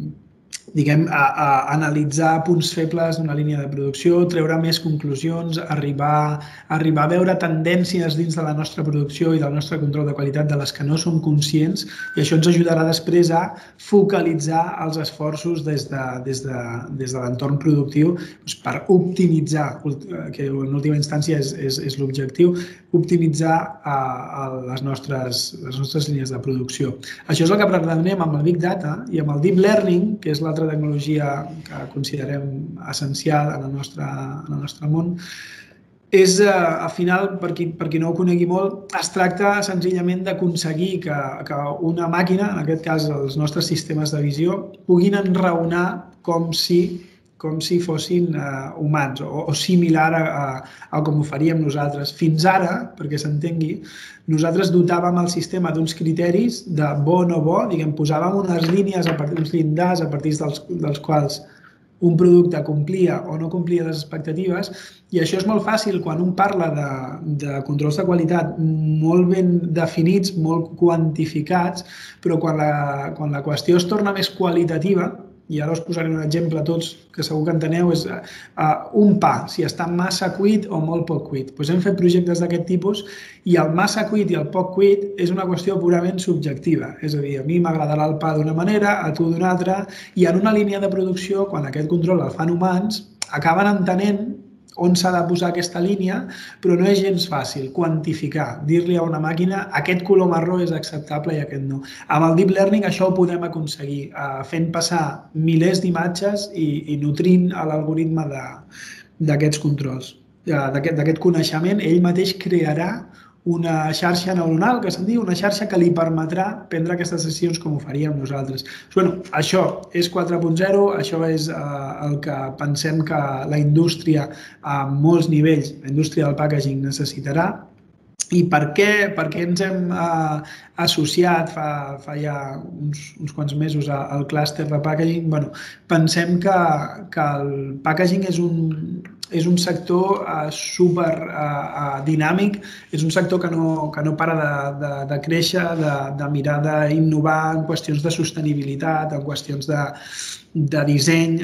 analitzar punts febles d'una línia de producció, treure més conclusions, arribar a veure tendències dins de la nostra producció i del nostre control de qualitat de les que no som conscients, i això ens ajudarà després a focalitzar els esforços des de l'entorn productiu per optimitzar, que en última instància és l'objectiu, optimitzar les nostres línies de producció. Això és el que pretenem amb el Big Data i amb el Deep Learning, que és l'altra tecnologia que considerem essencial en el nostre món. És, al final, per qui no ho conegui molt, es tracta senzillament d'aconseguir que una màquina, en aquest cas els nostres sistemes de visió, puguin enraonar com si fossin humans o similar a com ho faríem nosaltres. Fins ara, perquè s'entengui, nosaltres dotàvem el sistema d'uns criteris de bo o no bo, posàvem unes línies, uns llindars a partir dels quals un producte complia o no complia les expectatives, i això és molt fàcil quan un parla de controls de qualitat molt ben definits, molt quantificats, però quan la qüestió es torna més qualitativa, i ara us posaré un exemple a tots que segur que enteneu, és un pa, si està massa cuit o molt poc cuit. Doncs hem fet projectes d'aquest tipus i el massa cuit i el poc cuit és una qüestió purament subjectiva. És a dir, a mi m'agradarà el pa d'una manera, a tu d'una altra, i en una línia de producció, quan aquest control el fan humans, acaben entenent on s'ha de posar aquesta línia, però no és gens fàcil quantificar, dir-li a una màquina aquest color marró és acceptable i aquest no. Amb el Deep Learning això ho podem aconseguir, fent passar milers d'imatges i nutrint l'algoritme d'aquests controls. D'aquest coneixement, ell mateix crearà una xarxa neuronal, que se'n diu, una xarxa que li permetrà prendre aquestes decisions com ho faríem nosaltres. Això és 4.0, això és el que pensem que la indústria a molts nivells, la indústria del packaging necessitarà. I per què ens hem associat fa ja uns quants mesos al clúster de packaging? Pensem que el packaging és un sector super dinàmic, és un sector que no para de créixer, de mirar d'innovar en qüestions de sostenibilitat, en qüestions de disseny.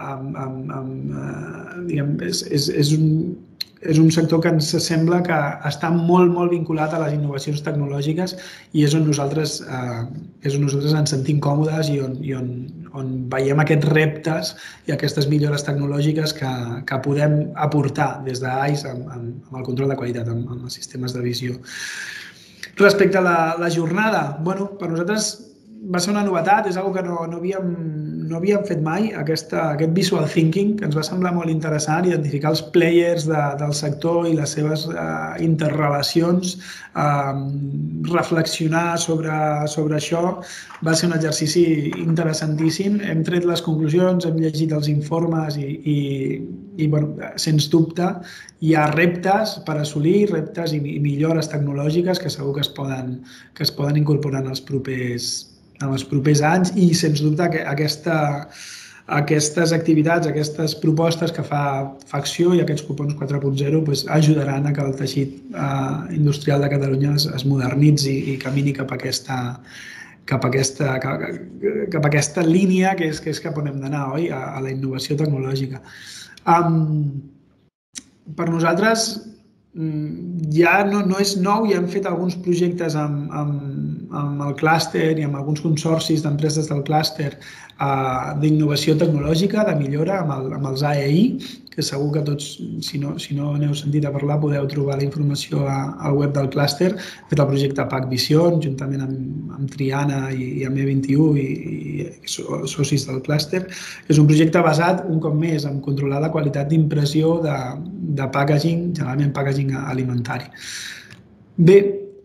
És un sector que ens sembla que està molt, molt vinculat a les innovacions tecnològiques i és on nosaltres ens sentim còmodes i on veiem aquests reptes i aquestes millores tecnològiques que podem aportar des d'AIS amb el control de qualitat, amb els sistemes de visió. Respecte a la jornada, per nosaltres va ser una novetat, és una cosa que no havíem fet mai, aquest visual thinking, que ens va semblar molt interessant, identificar els players del sector i les seves interrelacions, reflexionar sobre això, va ser un exercici interessantíssim. Hem tret les conclusions, hem llegit els informes i sens dubte, hi ha reptes per assolir, reptes i millores tecnològiques que segur que es poden incorporar en els propers anys i, sens dubte, aquestes activitats, aquestes propostes que fa Acció i aquests cupons 4.0 ajudaran a que el teixit industrial de Catalunya es modernitzi i camini cap a aquesta línia que és cap on hem d'anar, oi? A la innovació tecnològica. Per nosaltres ja no és nou, ja hem fet alguns projectes amb el clúster i amb alguns consorcis d'empreses del clúster d'innovació tecnològica, de millora, amb els AEI, que segur que tots, si no n'heu sentit a parlar, podeu trobar la informació al web del clúster. Hem fet el projecte PAC Vision, juntament amb Triana i amb E21 i socis del clúster. És un projecte basat, un cop més, en controlar la qualitat d'impressió de packaging, generalment packaging alimentari. Bé,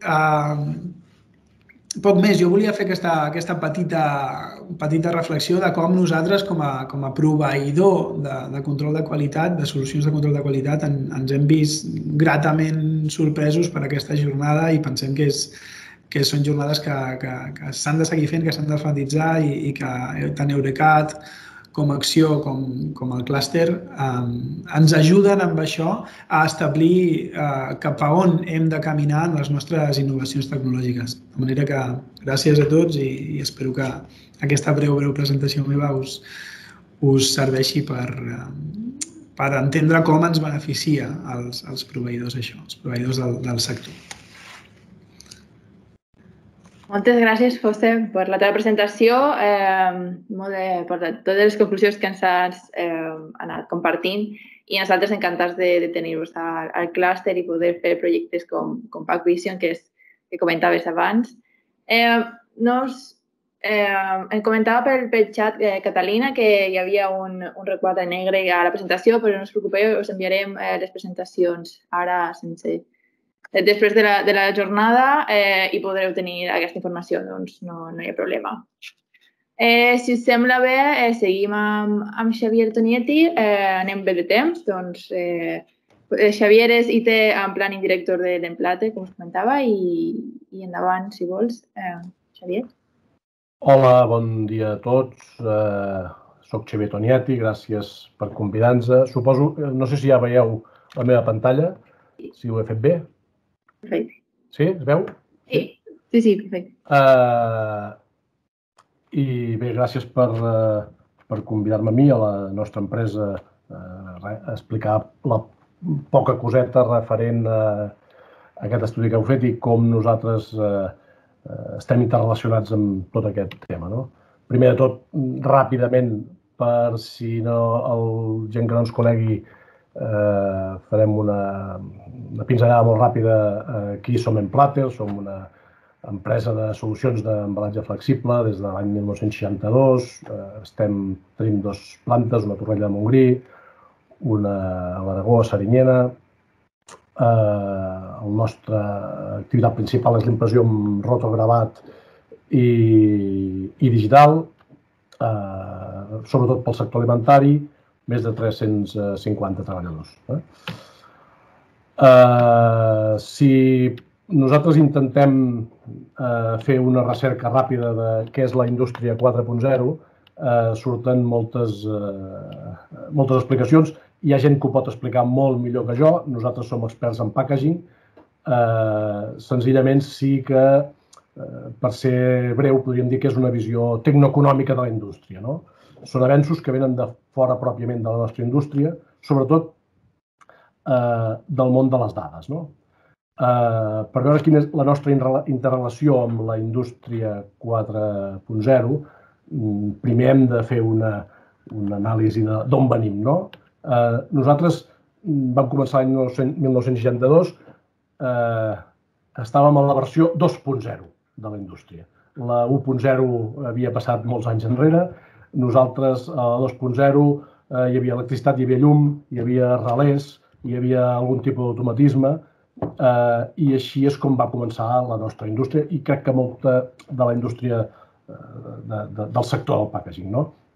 poc més. Jo volia fer aquesta petita reflexió de com nosaltres, com a proveïdor de control de qualitat, de solucions de control de qualitat, ens hem vist gratament sorpresos per aquesta jornada i pensem que són jornades que s'han de seguir fent, que s'han d'enfatitzar i que tant Eurecat com Acció, com el clúster, ens ajuden amb això a establir cap a on hem de caminar en les nostres innovacions tecnològiques. De manera que gràcies a tots i espero que aquesta breu presentació meva us serveixi per entendre com ens beneficia els proveïdors això, els proveïdors del sector. Moltes gràcies, José, per la teva presentació, per totes les conclusions que ens has anat compartint i nosaltres encantats de tenir-vos al clúster i poder fer projectes com PAC Vision, que comentaves abans. Em comentava pel xat Catalina que hi havia un requadre negre a la presentació, però no us preocupeu, us enviarem les presentacions ara després de la jornada i podreu tenir aquesta informació, doncs no hi ha problema. Si us sembla bé, seguim amb Xavier Tonietti, anem bé de temps, doncs Xavier és IT en Planning Director de l'Emplate, com us comentava, i endavant, si vols, Xavier. Hola, bon dia a tots. Soc Xavier Tonietti, gràcies per convidar-nos. Suposo, no sé si ja veieu la meva pantalla, si ho he fet bé. Perfecte. Sí? Es veu? Sí, perfecte. I bé, gràcies per convidar-me a mi, a la nostra empresa, a explicar la poca coseta referent a aquest estudi que heu fet i com nosaltres estem interrelacionats amb tot aquest tema. Primer de tot, ràpidament, per si el gent que no ens conegui, farem una pinzellada molt ràpida. Qui som Emplater? Som una empresa de solucions d'embalatge flexible des de l'any 1962. Tenim 2 plantes, una a Torrella de Montgrí, una a l'Aragó, a Serinyena. La nostra activitat principal és l'impressió amb rotogravat i digital, sobretot pel sector alimentari, més de 350 treballadors. Si nosaltres intentem fer una recerca ràpida de què és la indústria 4.0, surten moltes explicacions. Hi ha gent que ho pot explicar molt millor que jo. Nosaltres som experts en packaging. Senzillament sí que, per ser breu, podríem dir que és una visió tecnoeconòmica de la indústria. Són avenços que venen de fora pròpiament de la nostra indústria, sobretot del món de les dades. Per veure quina és la nostra interrelació amb la indústria 4.0, primer hem de fer una anàlisi d'on venim. Nosaltres vam començar l'any 1962, estàvem en la versió 2.0 de la indústria. La 1.0 havia passat molts anys enrere. Nosaltres, a la 2.0, hi havia electricitat, hi havia llum, hi havia relés, hi havia algun tipus d'automatisme, i així és com va començar la nostra indústria i crec que molta de la indústria del sector del packaging.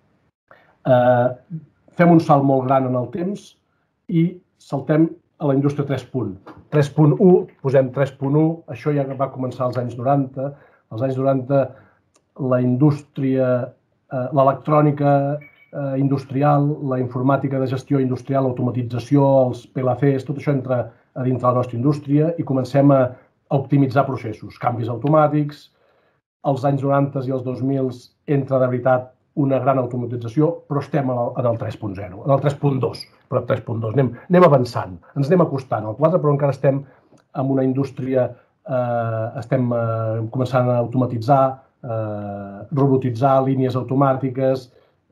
Fem un salt molt gran en el temps i saltem a la indústria 3.1. 3.1, posem 3.1, això ja va començar als anys 90. Als anys 90 la indústria, l'electrònica industrial, la informàtica de gestió industrial, l'automatització, els PLCs, tot això entra a dintre la nostra indústria i comencem a optimitzar processos, canvis automàtics. Als anys 90 i els 2000 entra de veritat una gran automatització, però estem en el 3.0, en el 3.2, però 3.2. Anem avançant, ens anem acostant al 4, però encara estem en una indústria, estem començant a automatitzar, robotitzar línies automàtiques,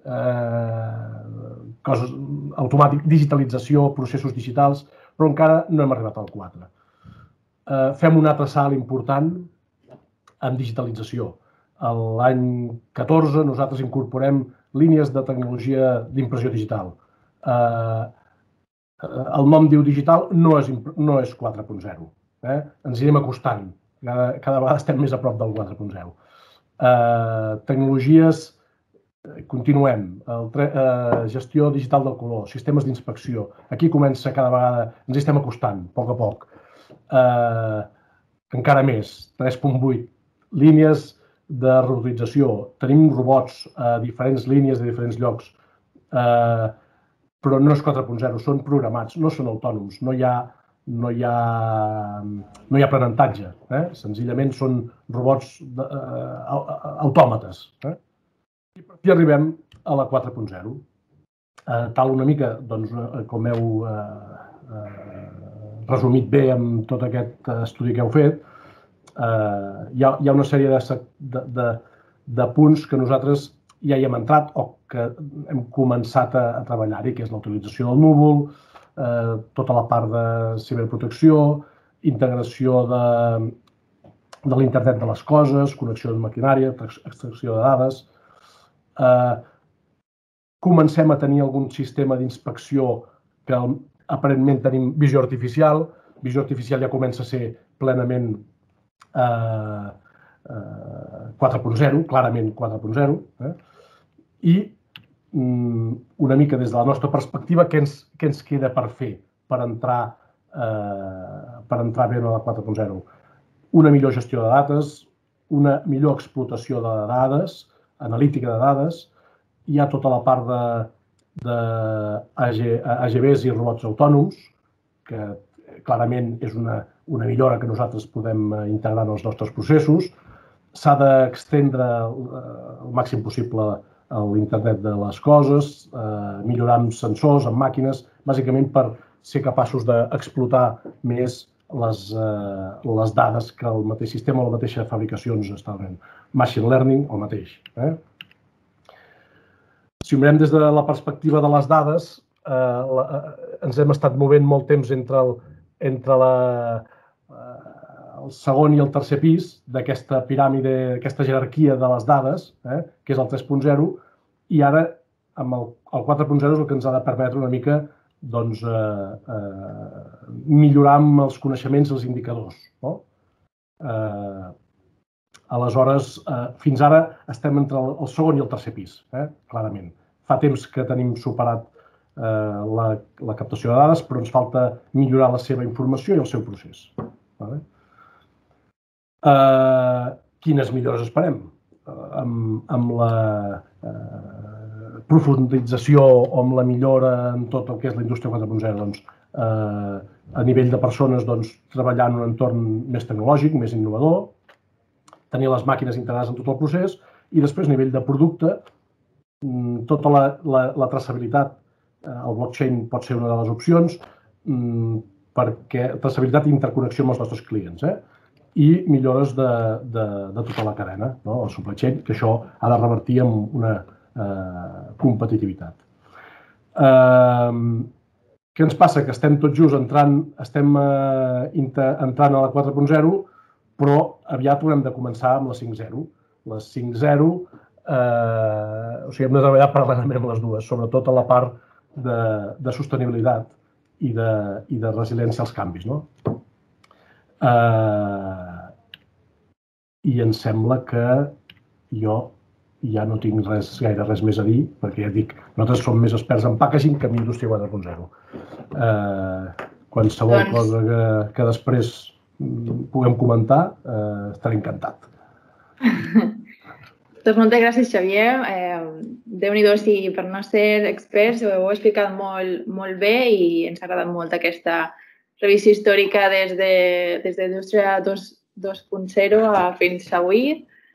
coses automàtiques, digitalització, processos digitals, però encara no hem arribat al 4. Fem un altre salt important en digitalització. L'any 14 nosaltres incorporem línies de tecnologia d'impressió digital. El nom diu digital, no és 4.0. Ens anirem acostant. Cada vegada estem més a prop del 4.0. Tecnologies, continuem. Gestió digital del color, sistemes d'inspecció. Aquí comença cada vegada, ens estem acostant, a poc. Encara més, 3.8, línies de robotització. Tenim robots a diferents línies de diferents llocs, però no és 4.0, són programats, no són autònoms, no hi ha aprenentatge. Senzillament són robots autòmates. I arribem a la 4.0. Tal una mica, com heu resumit bé amb tot aquest estudi que heu fet, hi ha una sèrie de punts que nosaltres ja hi hem entrat o que hem començat a treballar-hi, que és la utilització del núvol, tota la part de ciberprotecció, integració de l'internet de les coses, connexió de maquinària, extracció de dades. Comencem a tenir algun sistema d'inspecció que aparentment tenim visió artificial. Visió artificial ja comença a ser plenament 4.0, clarament 4.0, i una mica des de la nostra perspectiva, què ens queda per fer per entrar bé a la 4.0? Una millor gestió de dades, una millor explotació de dades, analítica de dades, hi ha tota la part d'AGVs i robots autònoms, que clarament és una millora que nosaltres podem integrar en els nostres processos. S'ha d'extendre el màxim possible l'internet de les coses, millorar amb sensors, amb màquines, bàsicament per ser capaços d'explotar més les dades que el mateix sistema o la mateixa fabricació ens està donant. Machine learning, el mateix. Si ho mirem des de la perspectiva de les dades, ens hem estat movent molt temps entre el segon i el tercer pis d'aquesta piràmide, aquesta jerarquia de les dades, que és el 3.0, i ara amb el 4.0 és el que ens ha de permetre una mica millorar amb els coneixements i els indicadors. Aleshores, fins ara estem entre el segon i el tercer pis, clarament. Fa temps que tenim superat la captació de dades, però ens falta millorar la seva informació i el seu procés. Quines millores esperem? Amb la profundització o amb la millora en tot el que és la indústria 4.0, a nivell de persones, treballar en un entorn més tecnològic, més innovador, tenir les màquines integrades en tot el procés i després, a nivell de producte, tota la traçabilitat, el blockchain pot ser una de les opcions, perquè traçabilitat i interconnexió amb els nostres clients, i millores de tota la cadena, el supply chain, que això ha de revertir en una competitivitat. Què ens passa? Que estem tot just entrant a la 4.0, però aviat haurem de començar amb la 5.0. La 5.0, o sigui, hem de treballar paral·lelament amb les dues, sobretot a la part de sostenibilitat i de resiliència als canvis. I em sembla que jo ja no tinc gaire res més a dir, perquè ja et dic, nosaltres som més experts en packaging que en indústria 4.0. Qualsevol cosa que després puguem comentar, estaré encantat. Doncs moltes gràcies, Xavier. Déu-n'hi-do, si per no ser experts ho heu explicat molt bé i ens ha agradat molt aquesta revisió històrica des de l'indústria 2.0 fins avui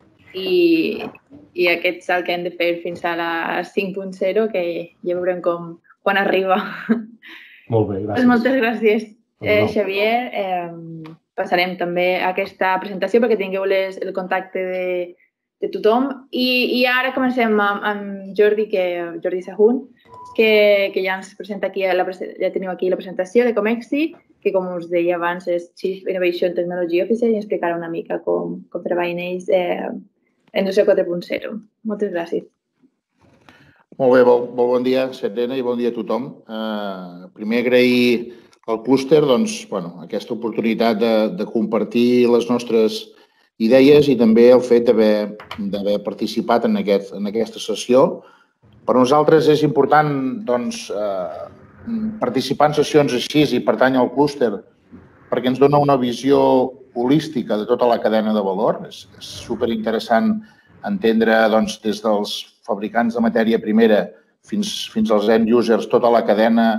i aquest salt que hem de fer fins a la 5.0, que ja veurem quan arriba. Molt bé, gràcies. Moltes gràcies, Xavier. Passarem també a aquesta presentació perquè tingueu el contacte de tothom. I ara comencem amb Jordi Sahún, que ja ens presenta aquí, ja teniu aquí la presentació de Comexi, que com us deia abans és Chief Innovation Technology Officer i explicarà una mica com treballen ells en indústria 4.0. Moltes gràcies. Molt bé, bon dia, Serena, i bon dia a tothom. Primer agrair al clúster aquesta oportunitat de compartir les nostres idees i també el fet d'haver participat en aquesta sessió. Per nosaltres és important participar en sessions així i pertànyer al clúster perquè ens dona una visió holística de tota la cadena de valor. És superinteressant entendre des dels fabricants de matèria primera fins als end users tota la cadena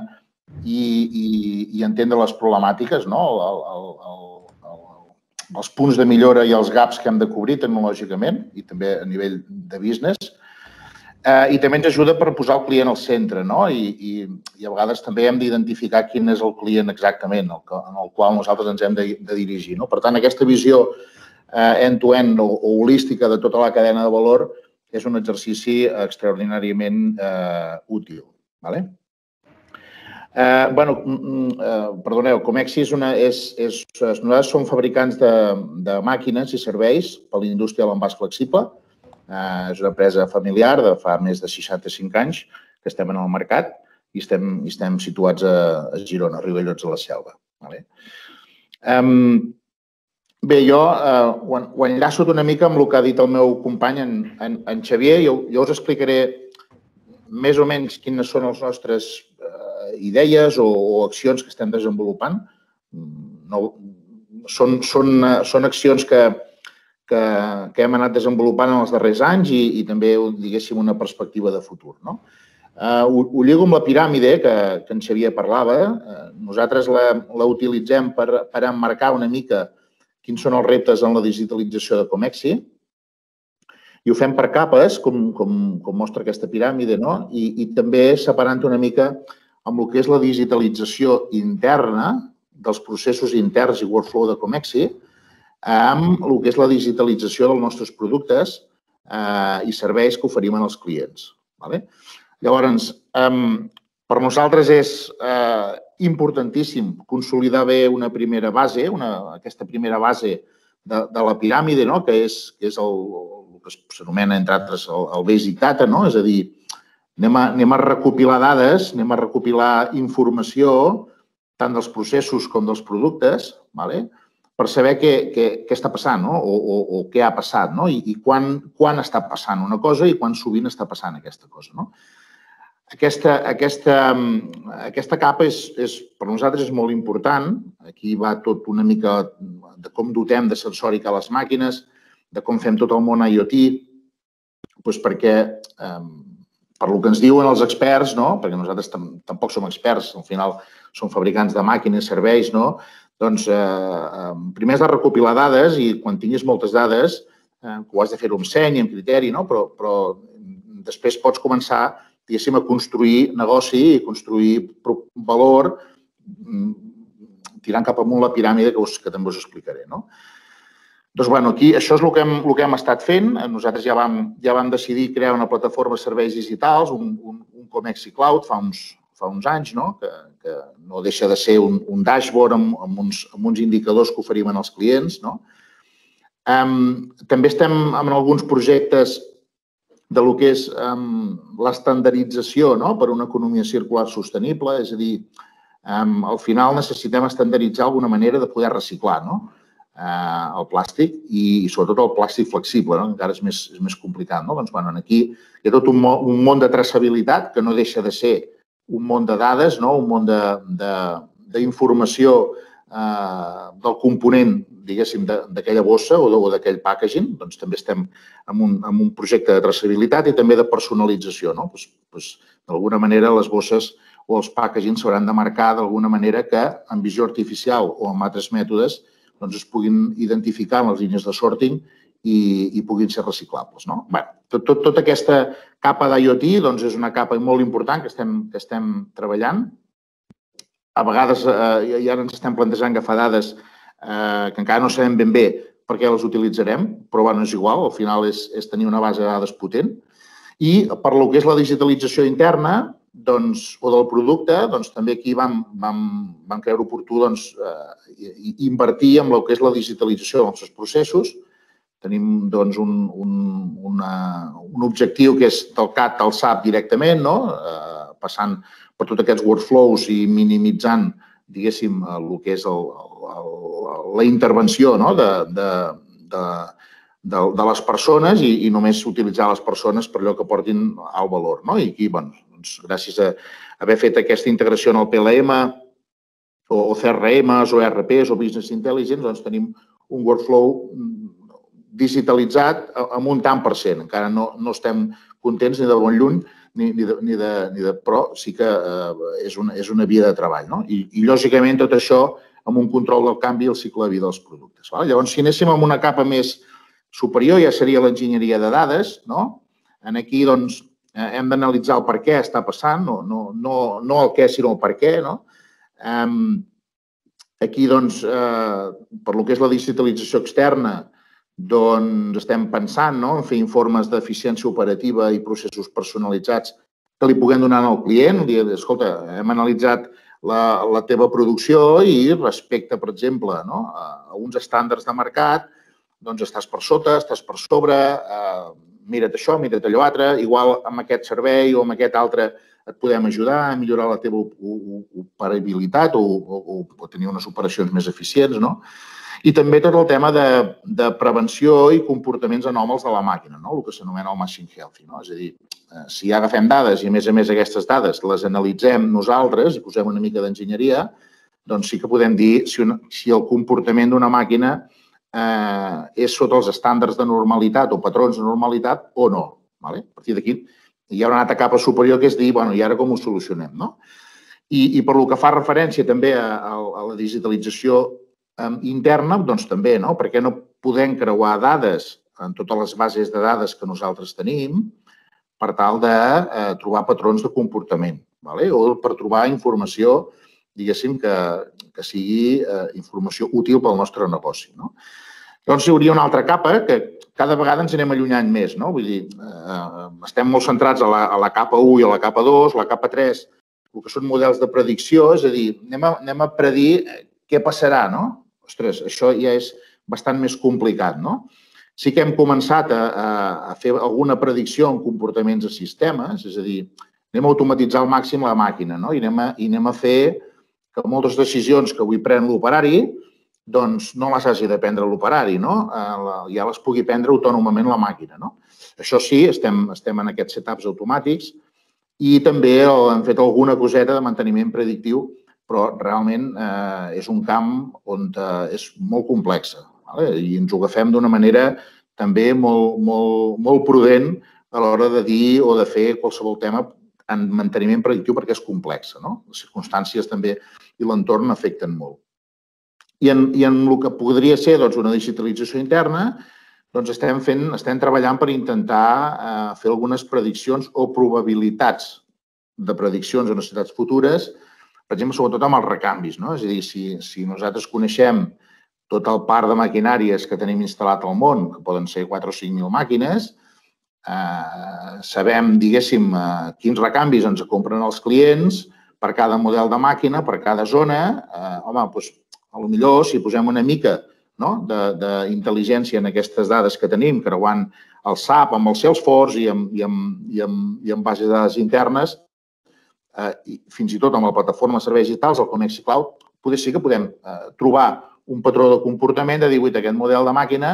i entendre les problemàtiques, els punts de millora i els gaps que hem de cobrir tecnològicament i també a nivell de business. I també ens ajuda per posar el client al centre i a vegades també hem d'identificar quin és el client exactament en el qual nosaltres ens hem de dirigir. Per tant, aquesta visió end-to-end o holística de tota la cadena de valor és un exercici extraordinàriament útil. Perdoneu, Comexi nosaltres som fabricants de màquines i serveis per a la indústria de l'envàs flexible. És una empresa familiar de fa més de 65 anys que estem en el mercat i estem situats a Girona, a Riudellots de la Selva. Bé, jo ho enllaço una mica amb el que ha dit el meu company, en Xavier. Jo us explicaré més o menys quines són les nostres idees o accions que estem desenvolupant. Són accions que que hem anat desenvolupant en els darrers anys i també, diguéssim, una perspectiva de futur. Ho lligo amb la piràmide que en Xavier parlava. Nosaltres la utilitzem per emmarcar una mica quins són els reptes en la digitalització de Comexi i ho fem per capes, com mostra aquesta piràmide, i també separant una mica amb el que és la digitalització interna dels processos interns i workflow de Comexi amb el que és la digitalització dels nostres productes i serveis que oferim als clients. Llavors, per nosaltres és importantíssim consolidar bé una primera base, aquesta primera base de la piràmide, que és el que s'anomena, entre altres, el Basic Data, és a dir, anem a recopilar dades, anem a recopilar informació tant dels processos com dels productes, per saber què està passant o què ha passat i quan està passant una cosa i quan sovint està passant aquesta cosa. Aquesta capa per nosaltres és molt important. Aquí va tot una mica de com dotem de sensòrica les màquines, de com fem tot el món IoT, perquè per lo que ens diuen els experts, perquè nosaltres tampoc som experts, al final som fabricants de màquines, serveis, doncs primer has de recopilar dades i quan tinguis moltes dades, ho has de fer-ho amb seny, amb criteri, però després pots començar, diguéssim, a construir negoci i construir valor tirant cap amunt la piràmide que també us explicaré. Doncs, aquí això és el que hem estat fent. Nosaltres ja vam decidir crear una plataforma de serveis digitals, un Comexi Cloud, fa uns anys, que no deixa de ser un dashboard amb uns indicadors que oferim als clients. També estem en alguns projectes de lo que és l'estandardització per una economia circular sostenible, és a dir, al final necessitem estandarditzar alguna manera de poder reciclar el plàstic i sobretot el plàstic flexible, encara és més complicat. Doncs aquí hi ha tot un món de traçabilitat que no deixa de ser un món de dades, un món d'informació del component, diguéssim, d'aquella bossa o d'aquell packaging. Doncs també estem en un projecte de traçabilitat i també de personalització. D'alguna manera les bosses o els packaging s'hauran de marcar d'alguna manera que amb visió artificial o amb altres mètodes es puguin identificar en les línies de sorting i puguin ser reciclables. Tota aquesta capa d'IoT és una capa molt important que estem treballant. A vegades ja ens estem plantejant agafar dades que encara no sabem ben bé per què les utilitzarem, però és igual, al final és tenir una base de dades potent. I per lo que és la digitalització interna o del producte, també aquí vam creure oportú invertir en el que és la digitalització dels nostres processos. Tenim un objectiu que és del CAD al SAP directament, passant per tots aquests workflows i minimitzant, diguéssim, el que és la intervenció de les persones i només utilitzar les persones per allò que portin el valor. I aquí, gràcies a haver fet aquesta integració en el PLM o CRMs o ERPs o Business Intelligence, tenim un workflow digitalitzat amb un tant per cent. Encara no estem contents ni de bon lluny, però sí que és una via de treball. I, lògicament, tot això amb un control del canvi i el cicle de vida dels productes. Llavors, si anéssim amb una capa més superior, ja seria l'enginyeria de dades. Aquí hem d'analitzar el per què està passant, no el què, sinó el per què. Aquí, per lo que és la digitalització externa, estem pensant en fer informes d'eficiència operativa i processos personalitzats que li puguem donar al client. Escolta, hem analitzat la teva producció i respecte, per exemple, a uns estàndards de mercat, estàs per sota, estàs per sobre, mira't això, mira't allò altre, igual amb aquest servei o amb aquest altre et podem ajudar a millorar la teva operabilitat o tenir unes operacions més eficients. I també tot el tema de prevenció i comportaments anòmals de la màquina, el que s'anomena el machine healthy. És a dir, si agafem dades i, a més aquestes dades les analitzem nosaltres i posem una mica d'enginyeria, doncs sí que podem dir si el comportament d'una màquina és sota els estàndards de normalitat o patrons de normalitat o no. A partir d'aquí hi ha una altra capa superior que és dir, bueno, i ara com ho solucionem, no? I per lo que fa referència també a la digitalització interna, doncs també, no? Perquè no podem creuar dades en totes les bases de dades que nosaltres tenim per tal de trobar patrons de comportament, o per trobar informació, diguéssim, que sigui informació útil pel nostre negoci. Llavors hi hauria una altra capa que cada vegada ens anem allunyant més. Vull dir, estem molt centrats a la capa 1 i a la capa 2, la capa 3, el que són models de predicció, és a dir, anem a predir què passarà, no? Ostres, això ja és bastant més complicat, no? Sí que hem començat a fer alguna predicció en comportaments de sistemes, és a dir, anem a automatitzar al màxim la màquina, no? I anem a fer que moltes decisions que avui pren l'operari doncs no les hagi de prendre l'operari, no? Ja les pugui prendre autònomament la màquina, no? Això sí, estem en aquests setups automàtics i també hem fet alguna coseta de manteniment predictiu, però realment és un camp on és molt complex i ens ho agafem d'una manera també molt prudent a l'hora de dir o de fer qualsevol tema en manteniment predictiu perquè és complex, no? Les circumstàncies també i l'entorn afecten molt. I en el que podria ser una digitalització interna, estem treballant per intentar fer algunes prediccions o probabilitats de prediccions o necessitats futures, per exemple, sobretot amb els recanvis. És a dir, si nosaltres coneixem tot el parc de maquinàries que tenim instal·lat al món, que poden ser 4 o 5.000 màquines, sabem, diguéssim, quins recanvis ens compren els clients per cada model de màquina, per cada zona. Home, doncs, potser si posem una mica d'intel·ligència en aquestes dades que tenim, creuant el SAP amb el Salesforce i amb bases de dades internes, fins i tot amb la plataforma de serveis digitals, el Connexi Cloud, potser sí que podem trobar un patró de comportament de dir, aquest model de màquina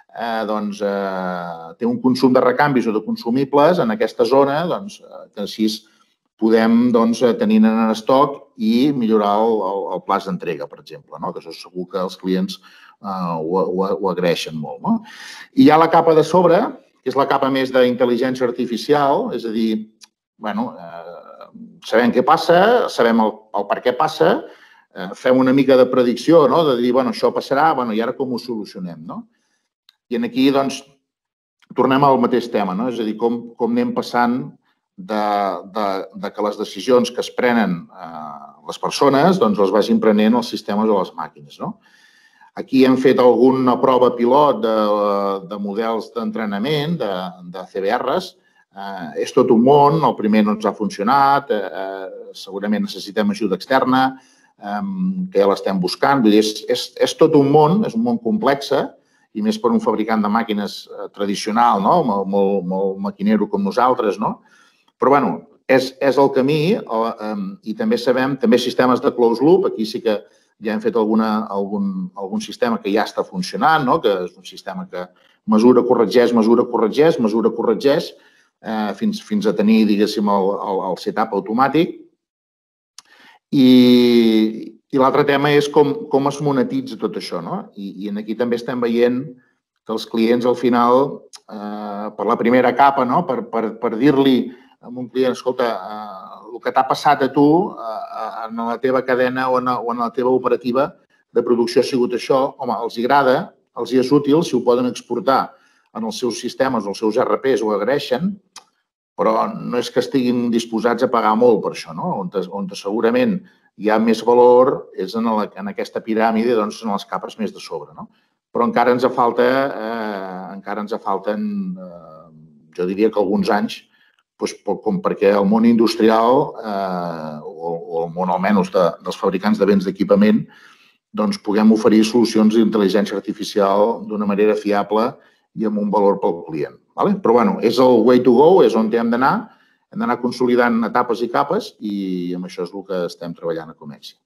té un consum de recanvis o de consumibles en aquesta zona, que així podem tenir en estoc i millorar el pla d'entrega, per exemple, que això segur que els clients ho agraeixen molt. I hi ha la capa de sobre, que és la capa més d'intel·ligència artificial, és a dir, sabem què passa, sabem el per què passa, fem una mica de predicció, de dir, això passarà, i ara com ho solucionem. I aquí, doncs, tornem al mateix tema, és a dir, com anem passant de que les decisions que es prenen les persones les vagin prenent els sistemes o les màquines. Aquí hem fet alguna prova pilot de models d'entrenament, de CBRs. És tot un món, el primer no ens ha funcionat, segurament necessitem ajuda externa, que ja l'estem buscant. És tot un món, és un món complex, i més per un fabricant de màquines tradicional, molt maquinero com nosaltres, però, és el camí i també sabem, també sistemes de closed loop, aquí sí que ja hem fet algun sistema que ja està funcionant, que és un sistema que mesura, corregeix, fins a tenir, diguéssim, el setup automàtic. I l'altre tema és com es monetitza tot això. I aquí també estem veient que els clients, al final, per la primera capa, per dir-li a un client, escolta, el que t'ha passat a tu en la teva cadena o en la teva operativa de producció ha sigut això, home, els agrada, els és útil, si ho poden exportar en els seus sistemes o els seus RPs ho agraeixen, però no és que estiguin disposats a pagar molt per això, on segurament hi ha més valor és en aquesta piràmide, doncs, en les capes més de sobre. Però encara ens falten, jo diria que alguns anys, com perquè el món industrial o el món almenys dels fabricants de béns d'equipament puguem oferir solucions d'intel·ligència artificial d'una manera fiable i amb un valor pel client. Però és el way to go, és on hem d'anar consolidant etapes i capes i amb això és el que estem treballant a Connexi.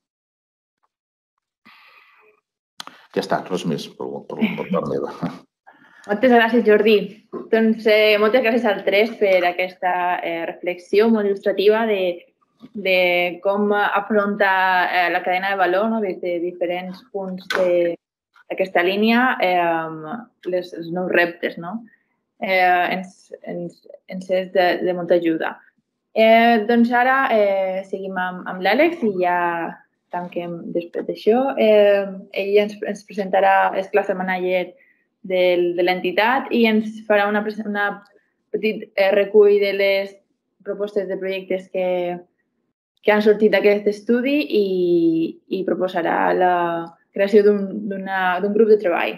Ja està, res més per part meva. Moltes gràcies, Jordi. Doncs moltes gràcies al tres per aquesta reflexió molt il·lustrativa de com afronta la cadena de valor de diferents punts aquesta línia, els nous reptes, no? Ens és de molta ajuda. Doncs ara seguim amb l'Àlex i ja tanquem després d'això. Ell ens presentarà, és classe manager de l'entitat i ens farà una petit recull de les propostes de projectes que han sortit d'aquest estudi i proposarà la creació d'un grup de treball.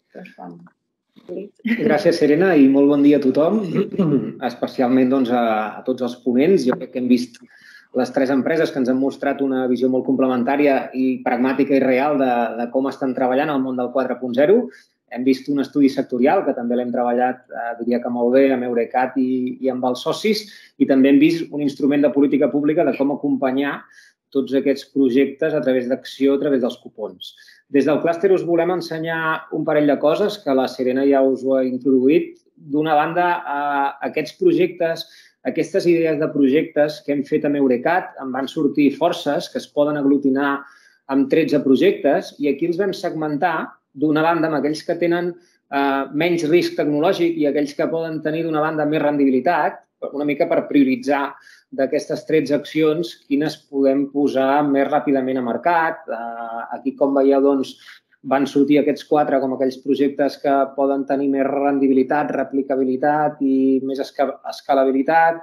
Gràcies, Serena, i molt bon dia a tothom, especialment a tots els ponents. Jo crec que hem vist les tres empreses que ens han mostrat una visió molt complementària i pragmàtica i real de com estan treballant al món del 4.0. Hem vist un estudi sectorial, que també l'hem treballat, diria que molt bé, amb Eurecat i amb els socis, i també hem vist un instrument de política pública de com acompanyar tots aquests projectes a través d'acció, a través dels cupons. Des del clúster us volem ensenyar un parell de coses que la Serena ja us ho ha introduït. D'una banda, aquests projectes, aquestes idees de projectes que hem fet amb Eurecat, en van sortir forces que es poden aglutinar amb 13 projectes i aquí els vam segmentar d'una banda amb aquells que tenen menys risc tecnològic i aquells que poden tenir d'una banda més rendibilitat, una mica per prioritzar d'aquestes 13 accions quines podem posar més ràpidament a mercat. Aquí, com veieu, van sortir aquests 4 com aquells projectes que poden tenir més rendibilitat, replicabilitat i més escalabilitat.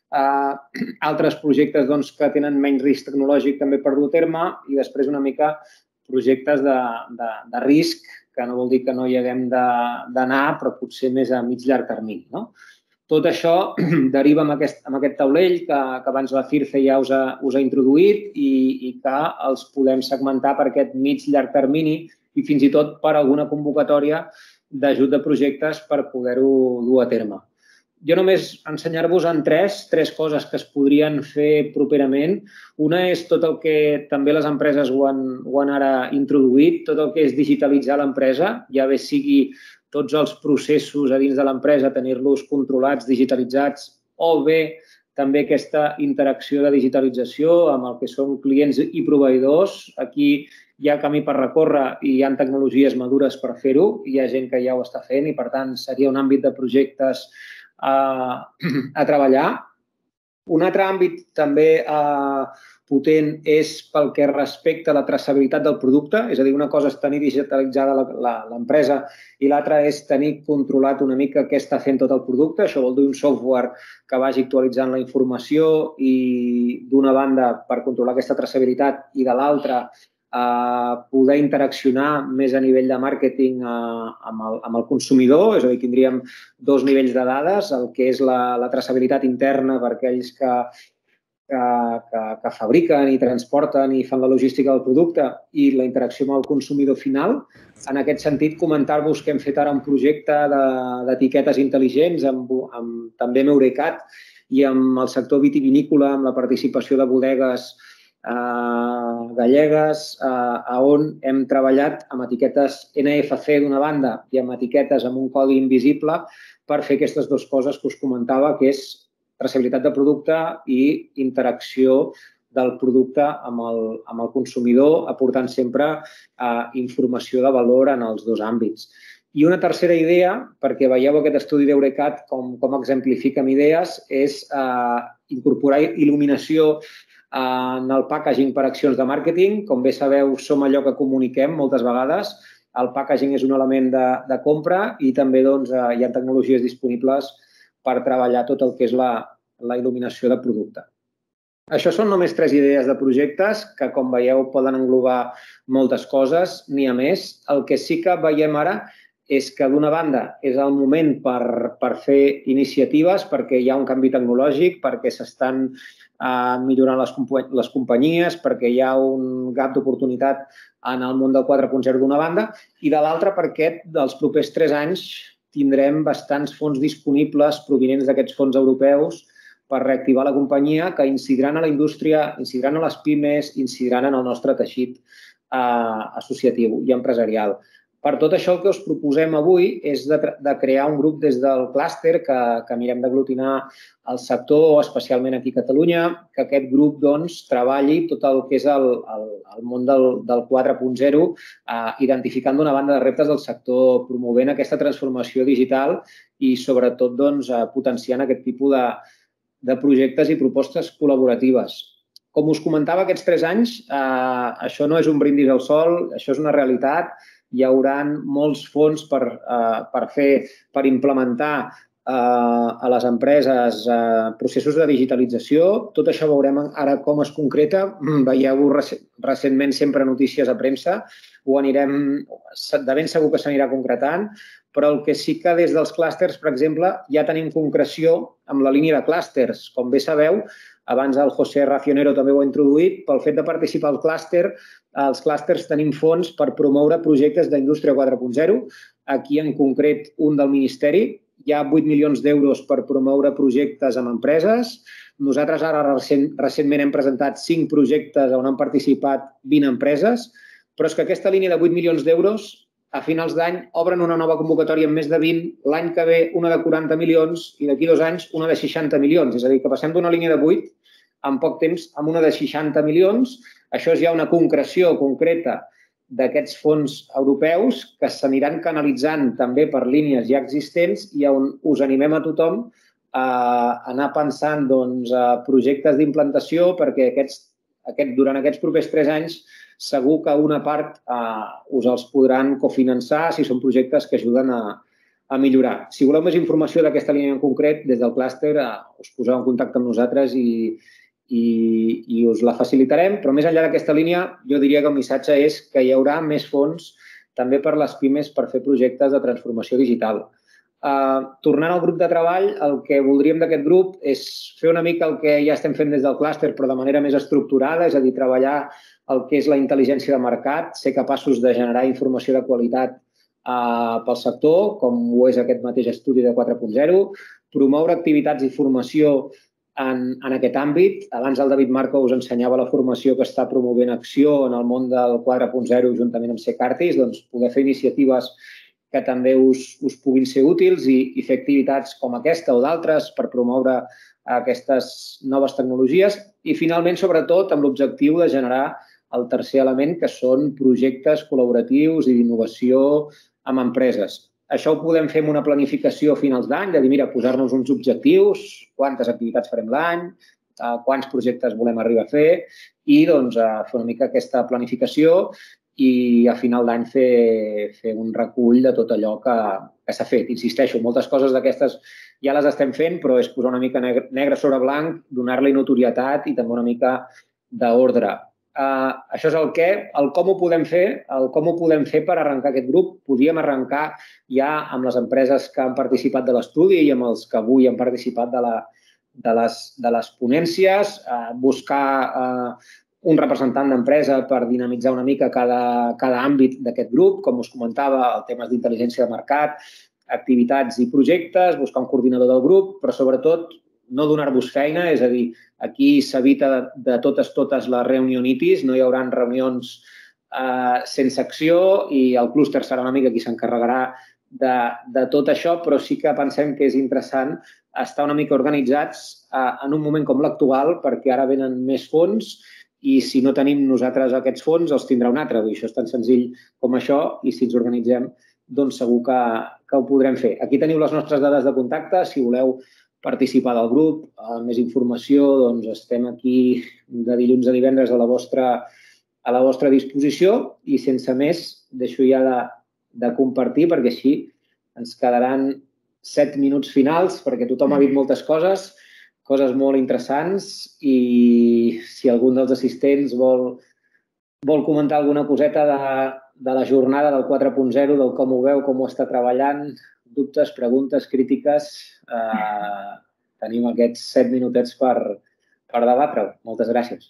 Altres projectes que tenen menys risc tecnològic també per dur a terme i després una mica projectes de risc, que no vol dir que no hi haguem d'anar, però potser més a mig-llarg termini. Tot això deriva amb aquest taulell que abans la Circe ja us ha introduït i que els podem segmentar per aquest mig-llarg termini i fins i tot per alguna convocatòria d'ajut de projectes per poder-ho dur a terme. Jo només ensenyar-vos en tres coses que es podrien fer properament. Una és tot el que també les empreses ho han ara introduït, tot el que és digitalitzar l'empresa, ja bé sigui tots els processos a dins de l'empresa, tenir-los controlats, digitalitzats, o bé també aquesta interacció de digitalització amb el que són clients i proveïdors. Aquí hi ha camí per recórrer i hi ha tecnologies madures per fer-ho. Hi ha gent que ja ho està fent i, per tant, seria un àmbit de projectes a treballar. Un altre àmbit també potent és pel que respecta a la traçabilitat del producte, és a dir, una cosa és tenir digitalitzada l'empresa i l'altra és tenir controlat una mica què està fent tot el producte. Això vol dir un software que vagi actualitzant la informació i, d'una banda, per controlar aquesta traçabilitat i, de l'altra, poder interaccionar més a nivell de màrqueting amb el consumidor, és a dir, tindríem 2 nivells de dades, el que és la traçabilitat interna per aquells que fabriquen i transporten i fan la logística del producte i la interacció amb el consumidor final. En aquest sentit, comentar-vos que hem fet ara un projecte d'etiquetes intel·ligents també amb Eurecat i amb el sector vitivinícola, amb la participació de bodegues gallegues, on hem treballat amb etiquetes NFC d'una banda i amb etiquetes amb un codi invisible per fer aquestes dues coses que us comentava, que és traçabilitat de producte i interacció del producte amb el consumidor, aportant sempre informació de valor en els dos àmbits. I una tercera idea, perquè veieu aquest estudi d'Eurecat com exemplifica amb idees, és incorporar il·luminació en el packaging per accions de màrqueting. Com bé sabeu, som allò que comuniquem moltes vegades. El packaging és un element de compra i també hi ha tecnologies disponibles per treballar tot el que és la il·luminació de producte. Això són només 3 idees de projectes que, com veieu, poden englobar moltes coses, n'hi ha més. El que sí que veiem ara és que, d'una banda, és el moment per fer iniciatives perquè hi ha un canvi tecnològic, perquè s'estan millorant les companyies, perquè hi ha un gap d'oportunitat en el món del 4.0 d'una banda, i de l'altra perquè dels propers 3 anys tindrem bastants fons disponibles provinents d'aquests fons europeus per reactivar la companyia, que incidiran a la indústria, incidiran a les pimes, incidiran en el nostre teixit associatiu i empresarial. Per tot això, el que us proposem avui és de crear un grup des del clúster que mirem d'aglutinar el sector, especialment aquí a Catalunya, que aquest grup treballi tot el que és el món del 4.0, identificant d'una banda de reptes del sector, promovent aquesta transformació digital i, sobretot, potenciant aquest tipus de projectes i propostes col·laboratives. Com us comentava, aquests 3 anys, això no és un brindis al sol, això és una realitat. Hi haurà molts fons per implementar a les empreses processos de digitalització. Tot això veurem ara com es concreta. Veieu recentment sempre notícies a premsa. Ho anirem, de ben segur que s'anirà concretant, però el que sí que des dels clústers, per exemple, ja tenim concreció amb la línia de clústers. Com bé sabeu, abans el José Racionero també ho ha introduït, pel fet de participar al clúster, als clústers tenim fons per promoure projectes d'indústria 4.0. Aquí, en concret, un del Ministeri. Hi ha 8 milions d'euros per promoure projectes amb empreses. Nosaltres ara recentment hem presentat 5 projectes on han participat 20 empreses, però és que aquesta línia de 8 milions d'euros a finals d'any obren una nova convocatòria amb més de 20, l'any que ve una de 40 milions i d'aquí 2 anys una de 60 milions. És a dir, que passem d'una línia de 8 en poc temps amb una de 60 milions. Això és ja una concreció concreta d'aquests fons europeus que s'aniran canalitzant també per línies ja existents i on us animem a tothom a anar pensant projectes d'implantació perquè durant aquests propers 3 anys segur que una part us els podran cofinançar si són projectes que ajuden a millorar. Si voleu més informació d'aquesta línia en concret, des del clúster us poseu en contacte amb nosaltres i us la facilitarem, però més enllà d'aquesta línia jo diria que el missatge és que hi haurà més fons també per les pimes per fer projectes de transformació digital. Tornant al grup de treball, el que voldríem d'aquest grup és fer una mica el que ja estem fent des del clúster però de manera més estructurada, és a dir, treballar el que és la intel·ligència de mercat, ser capaços de generar informació de qualitat pel sector, com ho és aquest mateix estudi de 4.0, promoure activitats i formació en aquest àmbit. Abans el David Marco us ensenyava la formació que està promovent Acció en el món del 4.0 juntament amb Secartis, poder fer iniciatives que també us puguin ser útils i fer activitats com aquesta o d'altres per promoure aquestes noves tecnologies i, finalment, sobretot, amb l'objectiu de generar el tercer element, que són projectes col·laboratius i d'innovació amb empreses. Això ho podem fer amb una planificació a finals d'any, de dir, mira, posar-nos uns objectius, quantes activitats farem l'any, quants projectes volem arribar a fer i fer una mica aquesta planificació i a final d'any fer un recull de tot allò que s'ha fet. Insisteixo, moltes coses d'aquestes ja les estem fent, però és posar una mica negre sobre blanc, donar-li notorietat i també una mica d'ordre. Això és el què. El com ho podem fer, per arrencar aquest grup. Podríem arrencar ja amb les empreses que han participat de l'estudi i amb els que avui han participat de les ponències, buscar un representant d'empresa per dinamitzar una mica cada àmbit d'aquest grup. Com us comentava, el temes d'intel·ligència de mercat, activitats i projectes, buscar un coordinador del grup, però sobretot no donar-vos feina, és a dir, aquí s'evita de totes les reunionitis, no hi haurà reunions sense acció i el clúster serà una mica qui s'encarregarà de tot això, però sí que pensem que és interessant estar una mica organitzats en un moment com l'actual perquè ara venen més fons i si no tenim nosaltres aquests fons els tindrà un altre. Això és tan senzill com això i si ens organitzem doncs segur que ho podrem fer. Aquí teniu les nostres dades de contacte, si voleu participar del grup, més informació, doncs estem aquí de dilluns a divendres a la vostra disposició i sense més deixo ja de compartir perquè així ens quedaran 7 minuts finals perquè tothom ha dit moltes coses molt interessants i si algun dels assistents vol comentar alguna coseta de la jornada del 4.0, del com ho veu, com ho està treballant, dubtes, preguntes, crítiques, tenim aquests 7 minutets per debatre-ho. Moltes gràcies.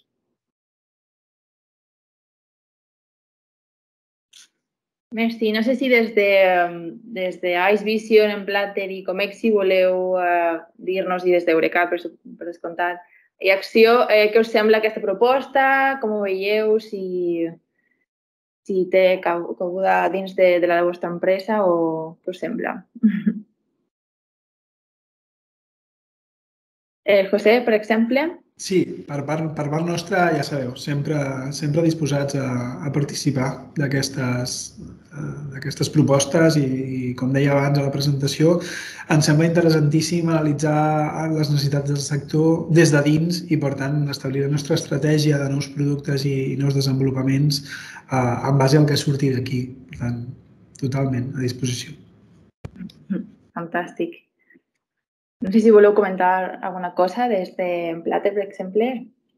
Merci. No sé si des de Ice Vision, Emplater i Comexi voleu dir-nos, i des d'Eurecat, per descomptat, i Acció, què us sembla aquesta proposta? Com ho veieu? Si si té cabuda dins de la vostra empresa o què us sembla. José, per exemple? Sí, per part nostra, ja sabeu, sempre disposats a participar d'aquestes propostes i, com deia abans a la presentació, ens sembla interessantíssim analitzar les necessitats del sector des de dins i, per tant, establir la nostra estratègia de nous productes i nous desenvolupaments en base al que surti d'aquí. Per tant, totalment a disposició. Fantàstic. No sé si voleu comentar alguna cosa des d'Emplate, per exemple.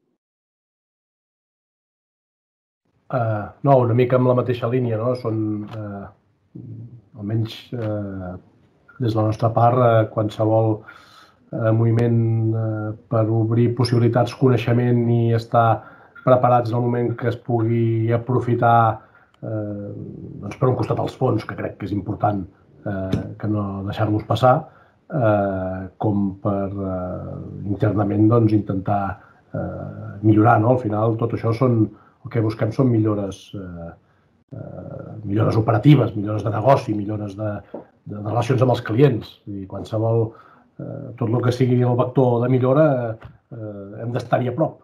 No, una mica amb la mateixa línia, no? Són, almenys des de la nostra part, qualsevol moviment per obrir possibilitats, coneixement i estar preparats al moment que es pugui aprofitar per un costat els fons, que crec que és important que no deixar-los passar, com per internament intentar millorar. Al final, tot això el que busquem són millores operatives, millores de negoci, millores de relacions amb els clients. Qualsevol, tot el que sigui el vector de millora, hem d'estar-hi a prop.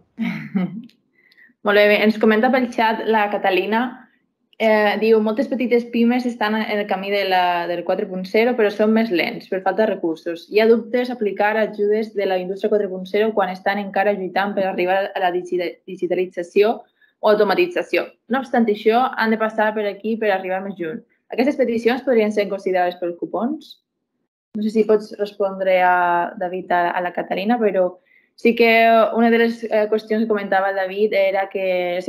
Molt bé, ens comenta pel xat la Catalina. Diu, moltes petites pimes estan en el camí del 4.0, però són més lents per falta de recursos. Hi ha dubtes aplicar ajudes de la indústria 4.0 quan estan encara lluitant per arribar a la digitalització o automatització. No obstant això, han de passar per aquí per arribar més lluny. Aquestes peticions podrien ser considerades pels cupons? No sé si pots respondre, David, a la Catalina, però sí que una de les qüestions que comentava el David era que el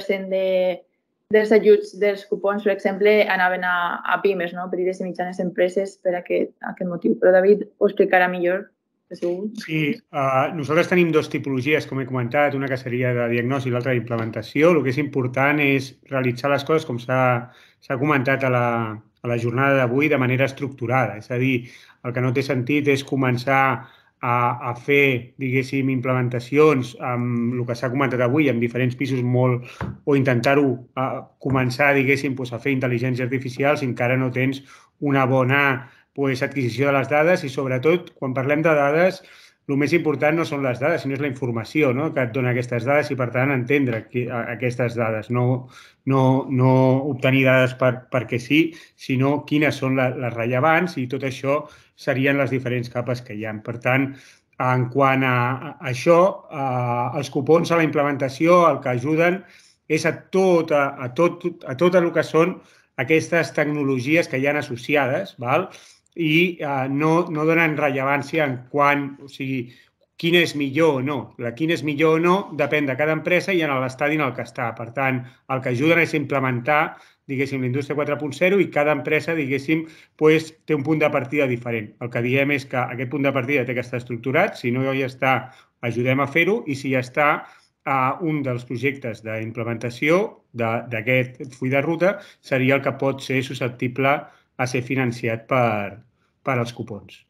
50% dels ajuts dels cupons, per exemple, anaven a pimes, petites i mitjanes empreses, per aquest motiu. Però David ho explicarà millor, de segur. Sí, nosaltres tenim dues tipologies, com he comentat, una que seria de diagnosi i l'altra d'implementació. El que és important és realitzar les coses, com s'ha comentat a la jornada d'avui, de manera estructurada. És a dir, el que no té sentit és començar a fer, diguéssim, implementacions amb el que s'ha comentat avui, amb diferents pisos o intentar-ho començar, diguéssim, a fer intel·ligència artificial si encara no tens una bona adquisició de les dades i, sobretot, quan parlem de dades, el més important no són les dades, sinó és la informació que et dona aquestes dades i, per tant, entendre aquestes dades. No obtenir dades perquè sí, sinó quines són les rellevants i tot això serien les diferents capes que hi ha. Per tant, en quant a això, els cupons a la implementació el que ajuden és a tot el que són aquestes tecnologies que hi ha associades, i no donen rellevància en quant, o sigui, quin és millor o no. Quin és millor o no depèn de cada empresa i en l'estadi en el que està. Per tant, el que ajuden és implementar, diguéssim, la indústria 4.0 i cada empresa, diguéssim, té un punt de partida diferent. El que diem és que aquest punt de partida té que estar estructurat, si no ja està, ajudem a fer-ho, i si ja està, un dels projectes d'implementació d'aquest full de ruta seria el que pot ser susceptible a ser financiat per als cupons.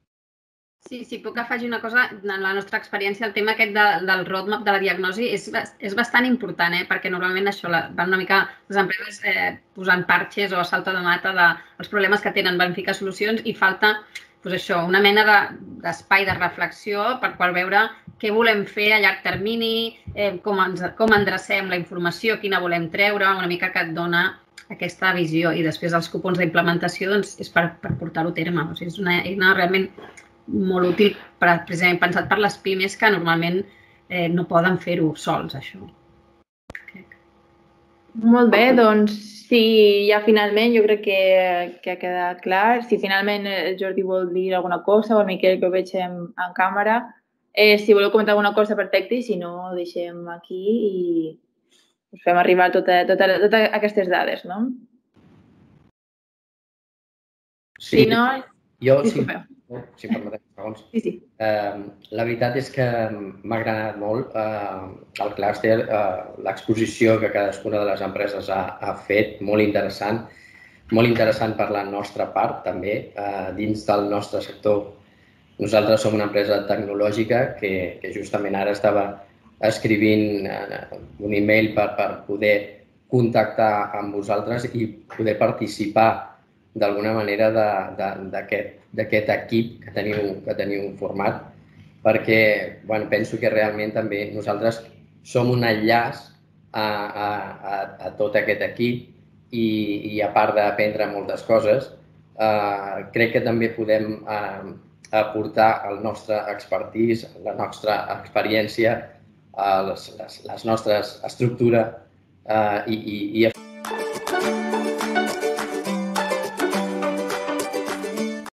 Sí, puc afegir una cosa. En la nostra experiència, el tema aquest del roadmap de la diagnosi és bastant important, perquè normalment això van una mica les empreses posant parxes o a salta de mata dels problemes que tenen, van ficar solucions i falta una mena d'espai de reflexió per qual veure què volem fer a llarg termini, com endrecem la informació, quina volem treure, una mica que et dona aquesta visió. I després els cupons d'implementació és per portar-ho a terme. És una eina realment molt útil, precisament pensat per les pimes que normalment no poden fer-ho sols, això. Molt bé, doncs sí, ja finalment jo crec que ha quedat clar. Si finalment el Jordi vol dir alguna cosa o el Miquel, que ho veig en càmera, si voleu comentar alguna cosa per texti, si no, ho deixem aquí i us fem arribar totes aquestes dades, no? Sí, jo si em permeteu segons. Sí. La veritat és que m'ha agradat molt el clúster, l'exposició que cadascuna de les empreses ha fet, molt interessant per la nostra part també. Dins del nostre sector, nosaltres som una empresa tecnològica que justament ara estava escrivint un e-mail per poder contactar amb vosaltres i poder participar d'alguna manera d'aquest equip que teniu format, perquè penso que realment també nosaltres som un enllaç a tot aquest equip i a part d'aprendre moltes coses, crec que també podem aportar el nostre expertise, la nostra experiència, les nostres estructures i